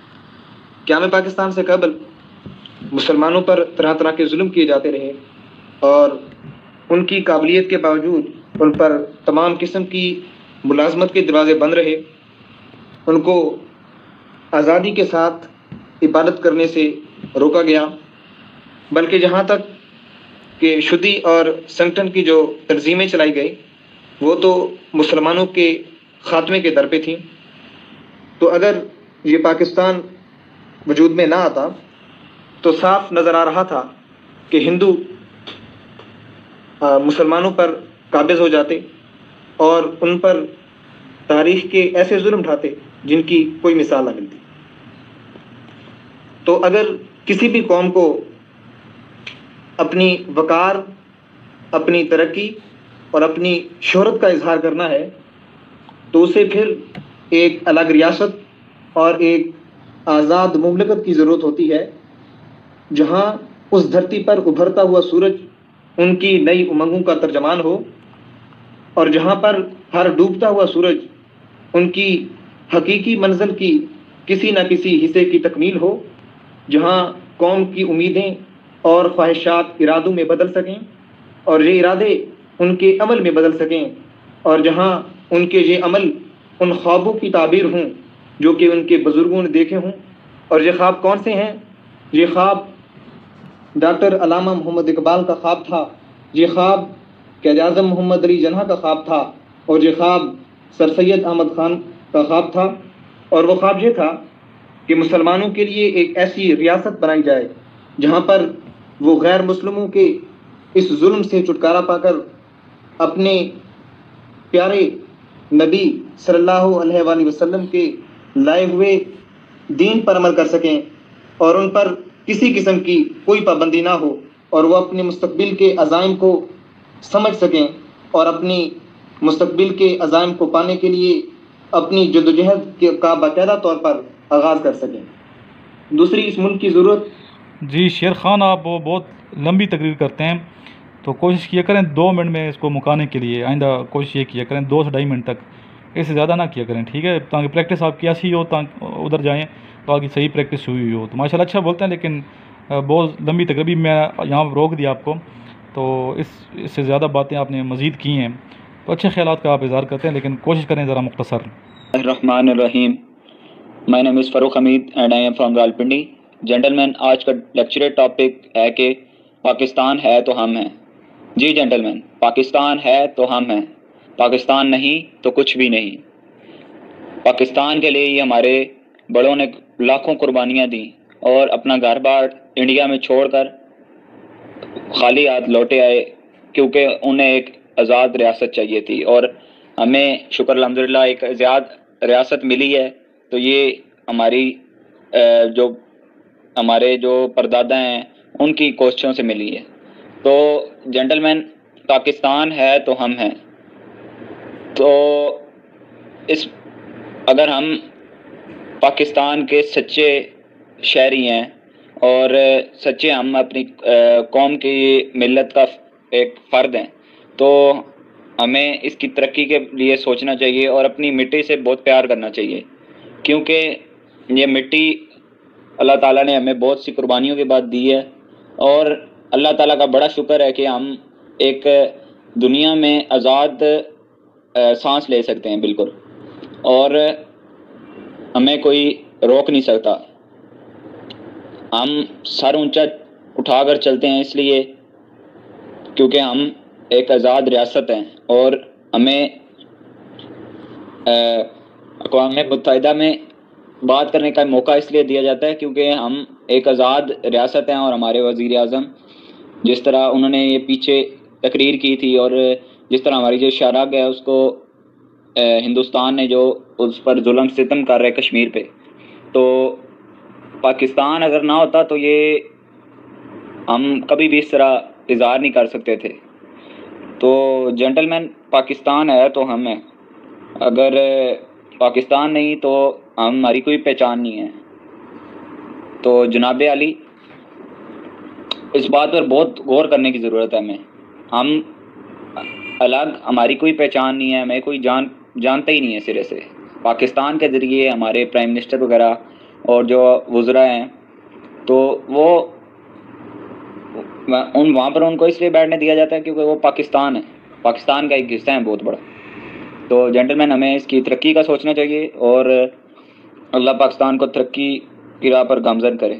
S15: قیام پاکستان سے قبل مسلمانوں پر طرح طرح کے ظلم کیے جاتے رہے، اور ان کی قابلیت کے باوجود ان پر تمام قسم کی ملازمت کے دروازے بند رہے، ان کو آزادی کے ساتھ عبادت کرنے سے روکا گیا، بلکہ جہاں تک کہ شدی اور سنگٹن کی جو تنظیمیں چلائی گئی وہ تو مسلمانوں کے خاتمے کے در پہ تھیں۔ تو اگر یہ پاکستان وجود میں نہ آتا تو صاف نظر آ رہا تھا کہ ہندو مسلمانوں پر قابض ہو جاتے اور ان پر تاریخ کے ایسے ظلم ڈھاتے جن کی کوئی مثال نہ ملتی۔ تو اگر کسی بھی قوم کو اپنی وقار، اپنی ترقی اور اپنی شہرت کا اظہار کرنا ہے تو اسے پھر ایک الگ ریاست اور ایک آزاد مملکت کی ضرورت ہوتی ہے، جہاں اس دھرتی پر ابھرتا ہوا سورج ان کی نئی امنگوں کا ترجمان ہو، اور جہاں پر ہر ڈوبتا ہوا سورج ان کی حقیقی منزل کی کسی نہ کسی حصے کی تکمیل ہو، جہاں قوم کی امیدیں اور خواہشات ارادوں میں بدل سکیں اور یہ ارادے ان کے عمل میں بدل سکیں، اور جہاں ان کے یہ عمل ان خوابوں کی تعبیر ہوں جو کہ ان کے بزرگوں نے دیکھے ہوں۔ اور یہ خواب کون سے ہیں؟ یہ خواب ڈاکٹر علامہ محمد اقبال کا خواب تھا، یہ خواب قائد اعظم محمد علی جناح کا خواب تھا، اور یہ خواب سر سید احمد خان کا خواب تھا۔ اور وہ خواب یہ تھا کہ مسلمانوں کے لیے ایک ایسی ریاست بنائی جائے جہاں پر وہ غیر مسلموں کے اس ظلم سے چھٹکارا پا کر اپنے پیارے نبی صلی اللہ علیہ وآلہ وسلم کے لائے ہوئے دین پر عمل کر سکیں اور ان پر کسی قسم کی کوئی پابندی نہ ہو، اور وہ اپنے مستقبل کے عزائم کو سمجھ سکیں اور اپنی مستقبل کے عزائم کو پانے کے لیے اپنی جدوجہد کا باقاعدہ طور پر آغاز کر سکیں۔ دوسری اس ملک کی ضرورت۔
S1: جی شیر خان، آپ وہ بہت لمبی تقریر کرتے ہیں تو کوشش کیا کریں دو منٹ میں اس کو مکانے کے لیے، آئندہ کوشش یہ کیا کریں دو سے ڈھائی منٹ تک، اس سے زیادہ نہ کیا کریں، ٹھیک ہے، تاکہ پریکٹس آپ کی ایسی ہو، تاکہ ادھر جائیں تو آگے صحیح پریکٹس ہوئی ہوئی ہو۔ تو ماشاء اللہ اچھا بولتے ہیں، لیکن بہت لمبی تقریر بھی میں یہاں روک دیا آپ کو، تو اس اس سے زیادہ باتیں آپ نے مزید کی ہیں، تو اچھے خیالات کا آپ اظہار کرتے ہیں، لیکن کوشش کریں ذرا مختصر۔
S16: الرحمن الرحیم، my name is Farooq Hameed and I am from Rawalpindi. Gentleman, آج کا لیکچر ٹاپک ہے کہ پاکستان ہے تو ہم ہیں۔ جی جینٹلمین، پاکستان ہے تو ہم ہیں، پاکستان نہیں تو کچھ بھی نہیں۔ پاکستان کے لیے ہی ہمارے بڑوں نے لاکھوں قربانیاں دیں اور اپنا گھر بار انڈیا میں چھوڑ کر خالی ہاتھ لوٹے آئے، کیونکہ انہیں ایک آزاد ریاست چاہیے تھی، اور ہمیں شکر الحمدللہ ایک آزاد ریاست ملی ہے۔ تو یہ ہماری جو ہمارے جو پردادا ہیں ان کی کوششوں سے ملی ہے۔ تو جینٹلمین، پاکستان ہے تو ہم ہیں۔ تو اس اگر ہم پاکستان کے سچے شہری ہیں اور سچے ہم اپنی قوم کی ملت کا ایک فرد ہیں، تو ہمیں اس کی ترقی کے لیے سوچنا چاہیے اور اپنی مٹی سے بہت پیار کرنا چاہیے، کیونکہ یہ مٹی اللہ تعالیٰ نے ہمیں بہت سی قربانیوں کے بعد دی ہے، اور اللہ تعالیٰ کا بڑا شکر ہے کہ ہم ایک دنیا میں آزاد سانس لے سکتے ہیں بالکل، اور ہمیں کوئی روک نہیں سکتا۔ ہم سر اونچا اٹھا کر چلتے ہیں اس لیے کیونکہ ہم ایک آزاد ریاست ہیں، اور ہمیں اقوام متحدہ میں بات کرنے کا موقع اس لیے دیا جاتا ہے کیونکہ ہم ایک آزاد ریاست ہیں، اور ہمارے وزیر اعظم جس طرح انہوں نے یہ پیچھے تقریر کی تھی، اور جس طرح ہماری جو شرح ہے اس کو ہندوستان نے جو اس پر ظلم ستم کر رہے کشمیر پہ، تو پاکستان اگر نہ ہوتا تو یہ ہم کبھی بھی اس طرح اظہار نہیں کر سکتے تھے۔ تو جینٹلمین، پاکستان ہے تو ہم ہیں، اگر پاکستان نہیں تو ہماری کوئی پہچان نہیں ہے۔ تو جناب علی، اس بات پر بہت غور کرنے کی ضرورت ہے ہمیں۔ ہم الگ، ہماری کوئی پہچان نہیں ہے، ہمیں کوئی جان جانتا ہی نہیں ہے سرے سے۔ پاکستان کے ذریعے ہمارے پرائم منسٹر وغیرہ اور جو وزراء ہیں تو وہ ان وہاں پر ان کو اس لیے بیٹھنے دیا جاتا ہے کیونکہ وہ پاکستان ہے، پاکستان کا ایک حصہ ہے بہت بڑا. تو جینٹلمین ہمیں اس کی ترقی کا سوچنا چاہیے اور اللہ پاکستان کو ترقی کی راہ پر گامزن کرے.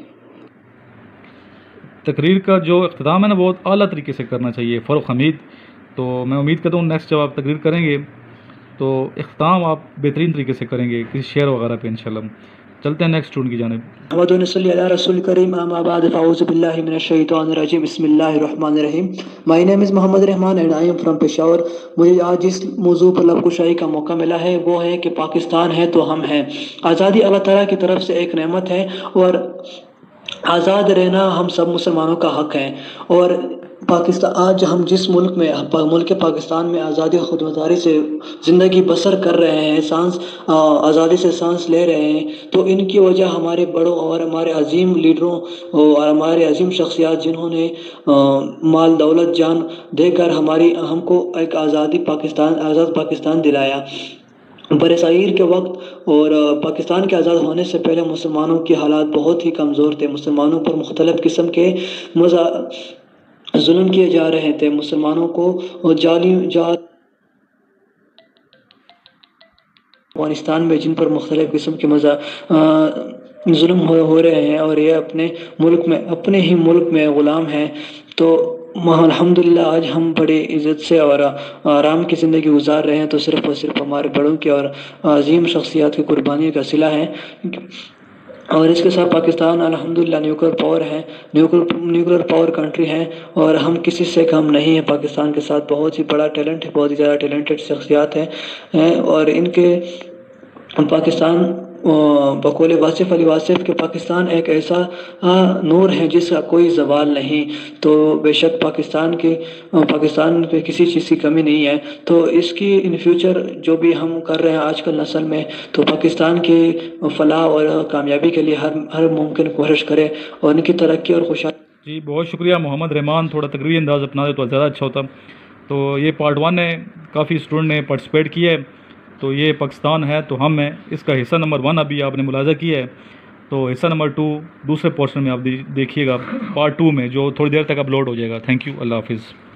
S1: تقریر کا جو اختتام ہے نا بہت اعلیٰ طریقے سے کرنا چاہیے فاروق حمید. تو میں امید کرتا ہوں نیکسٹ جب آپ تقریر کریں گے تو اختتام آپ بہترین طریقے سے کریں گے کسی شعر وغیرہ پہ انشاءاللہ. چلتے ہیں نیکسٹ ٹون کی جانب.
S7: محمد صلی اللہ رسول کریم اما بعد فاعوذ باللہ من الشیطان الرجیم بسم اللہ الرحمن الرحیم. My name is Muhammad Rehman and I am from Peshawar. مجھے آج جس موضوع پر لب کشائی کا موقع ملا ہے وہ ہے کہ پاکستان ہے تو ہم ہیں. آزادی اللہ تعالیٰ کی طرف سے ایک نعمت ہے اور آزاد رہنا ہم سب مسلمانوں کا حق ہے. اور پاکستان آج ہم جس ملک میں ملک پاکستان میں آزادی خود مختاری سے زندگی بسر کر رہے ہیں، سانس آزادی سے سانس لے رہے ہیں، تو ان کی وجہ ہمارے بڑوں اور ہمارے عظیم لیڈروں اور ہمارے عظیم شخصیات جنہوں نے مال دولت جان دے کر ہماری ہم کو ایک آزادی پاکستان آزاد پاکستان دلایا. برصغیر کے وقت اور پاکستان کے آزاد ہونے سے پہلے مسلمانوں کے حالات بہت ہی کمزور تھے. مسلمانوں پر مختلف قسم کے مزا ظلم کیے جا رہے تھے. مسلمانوں کو جعلی جال افغانستان میں جن پر مختلف قسم کے مزا ظلم ہو رہے ہیں اور یہ اپنے ملک میں اپنے ہی ملک میں غلام ہیں. تو الحمدللہ آج ہم بڑے عزت سے اور آرام کی زندگی گزار رہے ہیں تو صرف اور صرف ہمارے بڑوں کی اور عظیم شخصیات کی قربانی کا صلہ ہے. اور اس کے ساتھ پاکستان الحمدللہ نیوکلیر پاور ہے، نیوکلیر پاور کنٹری ہے اور ہم کسی سے کم نہیں ہیں. پاکستان کے ساتھ بہت ہی بڑا ٹیلنٹ ہے، بہت ہی زیادہ ٹیلنٹڈ شخصیات ہیں اور ان کے پاکستان بقول واصف علی واصف کہ پاکستان ایک ایسا نور ہے جس کا کوئی زوال نہیں. تو بے شک پاکستان کی پاکستان پہ کسی چیز کی کمی نہیں ہے. تو اس کی ان فیوچر جو بھی ہم کر رہے ہیں آج کل نسل میں، تو پاکستان کی فلاح اور کامیابی کے لیے ہر ہر ممکن کوشش کرے اور ان کی ترقی اور خوشحالی.
S1: جی بہت شکریہ محمد رحمان. تھوڑا تقریبی انداز اپنا دے تو زیادہ اچھا ہوتا. تو یہ پارٹ ون ہے، کافی اسٹوڈنٹ نے پارٹیسپیٹ کیا ہے. تو یہ پاکستان ہے تو ہم ہیں، اس کا حصہ نمبر ون ابھی آپ نے ملاحظہ کیا ہے. تو حصہ نمبر ٹو دوسرے پورشن میں آپ دیکھیے گا پارٹ ٹو میں جو تھوڑی دیر تک اپلوڈ ہو جائے گا. تھینک یو، اللہ حافظ.